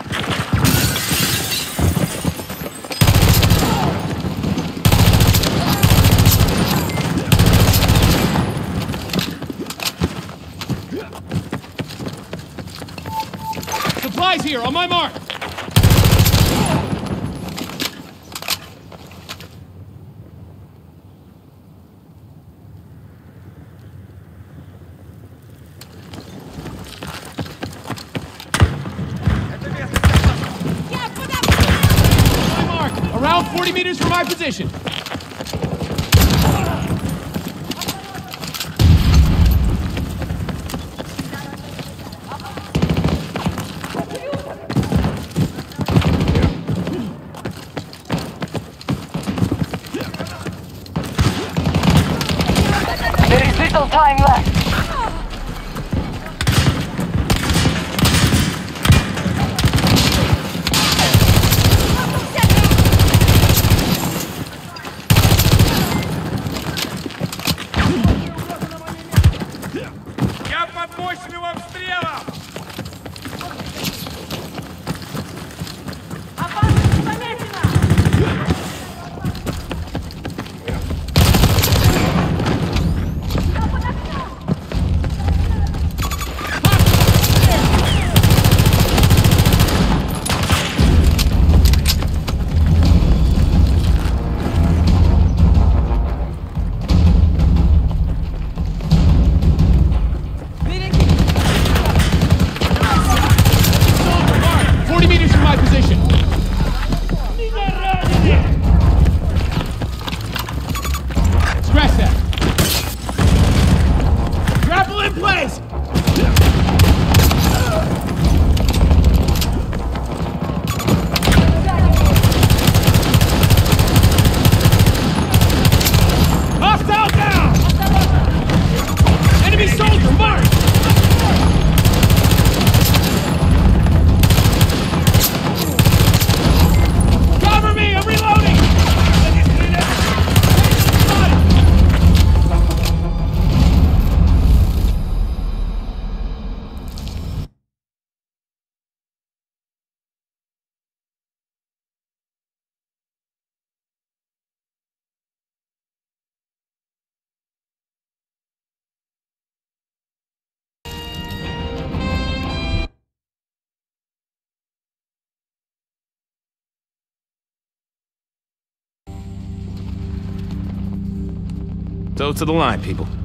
Supplies here, on my mark! Around 40 meters from my position. There is little time left. Я под мощным обстрелом! So to the line, people.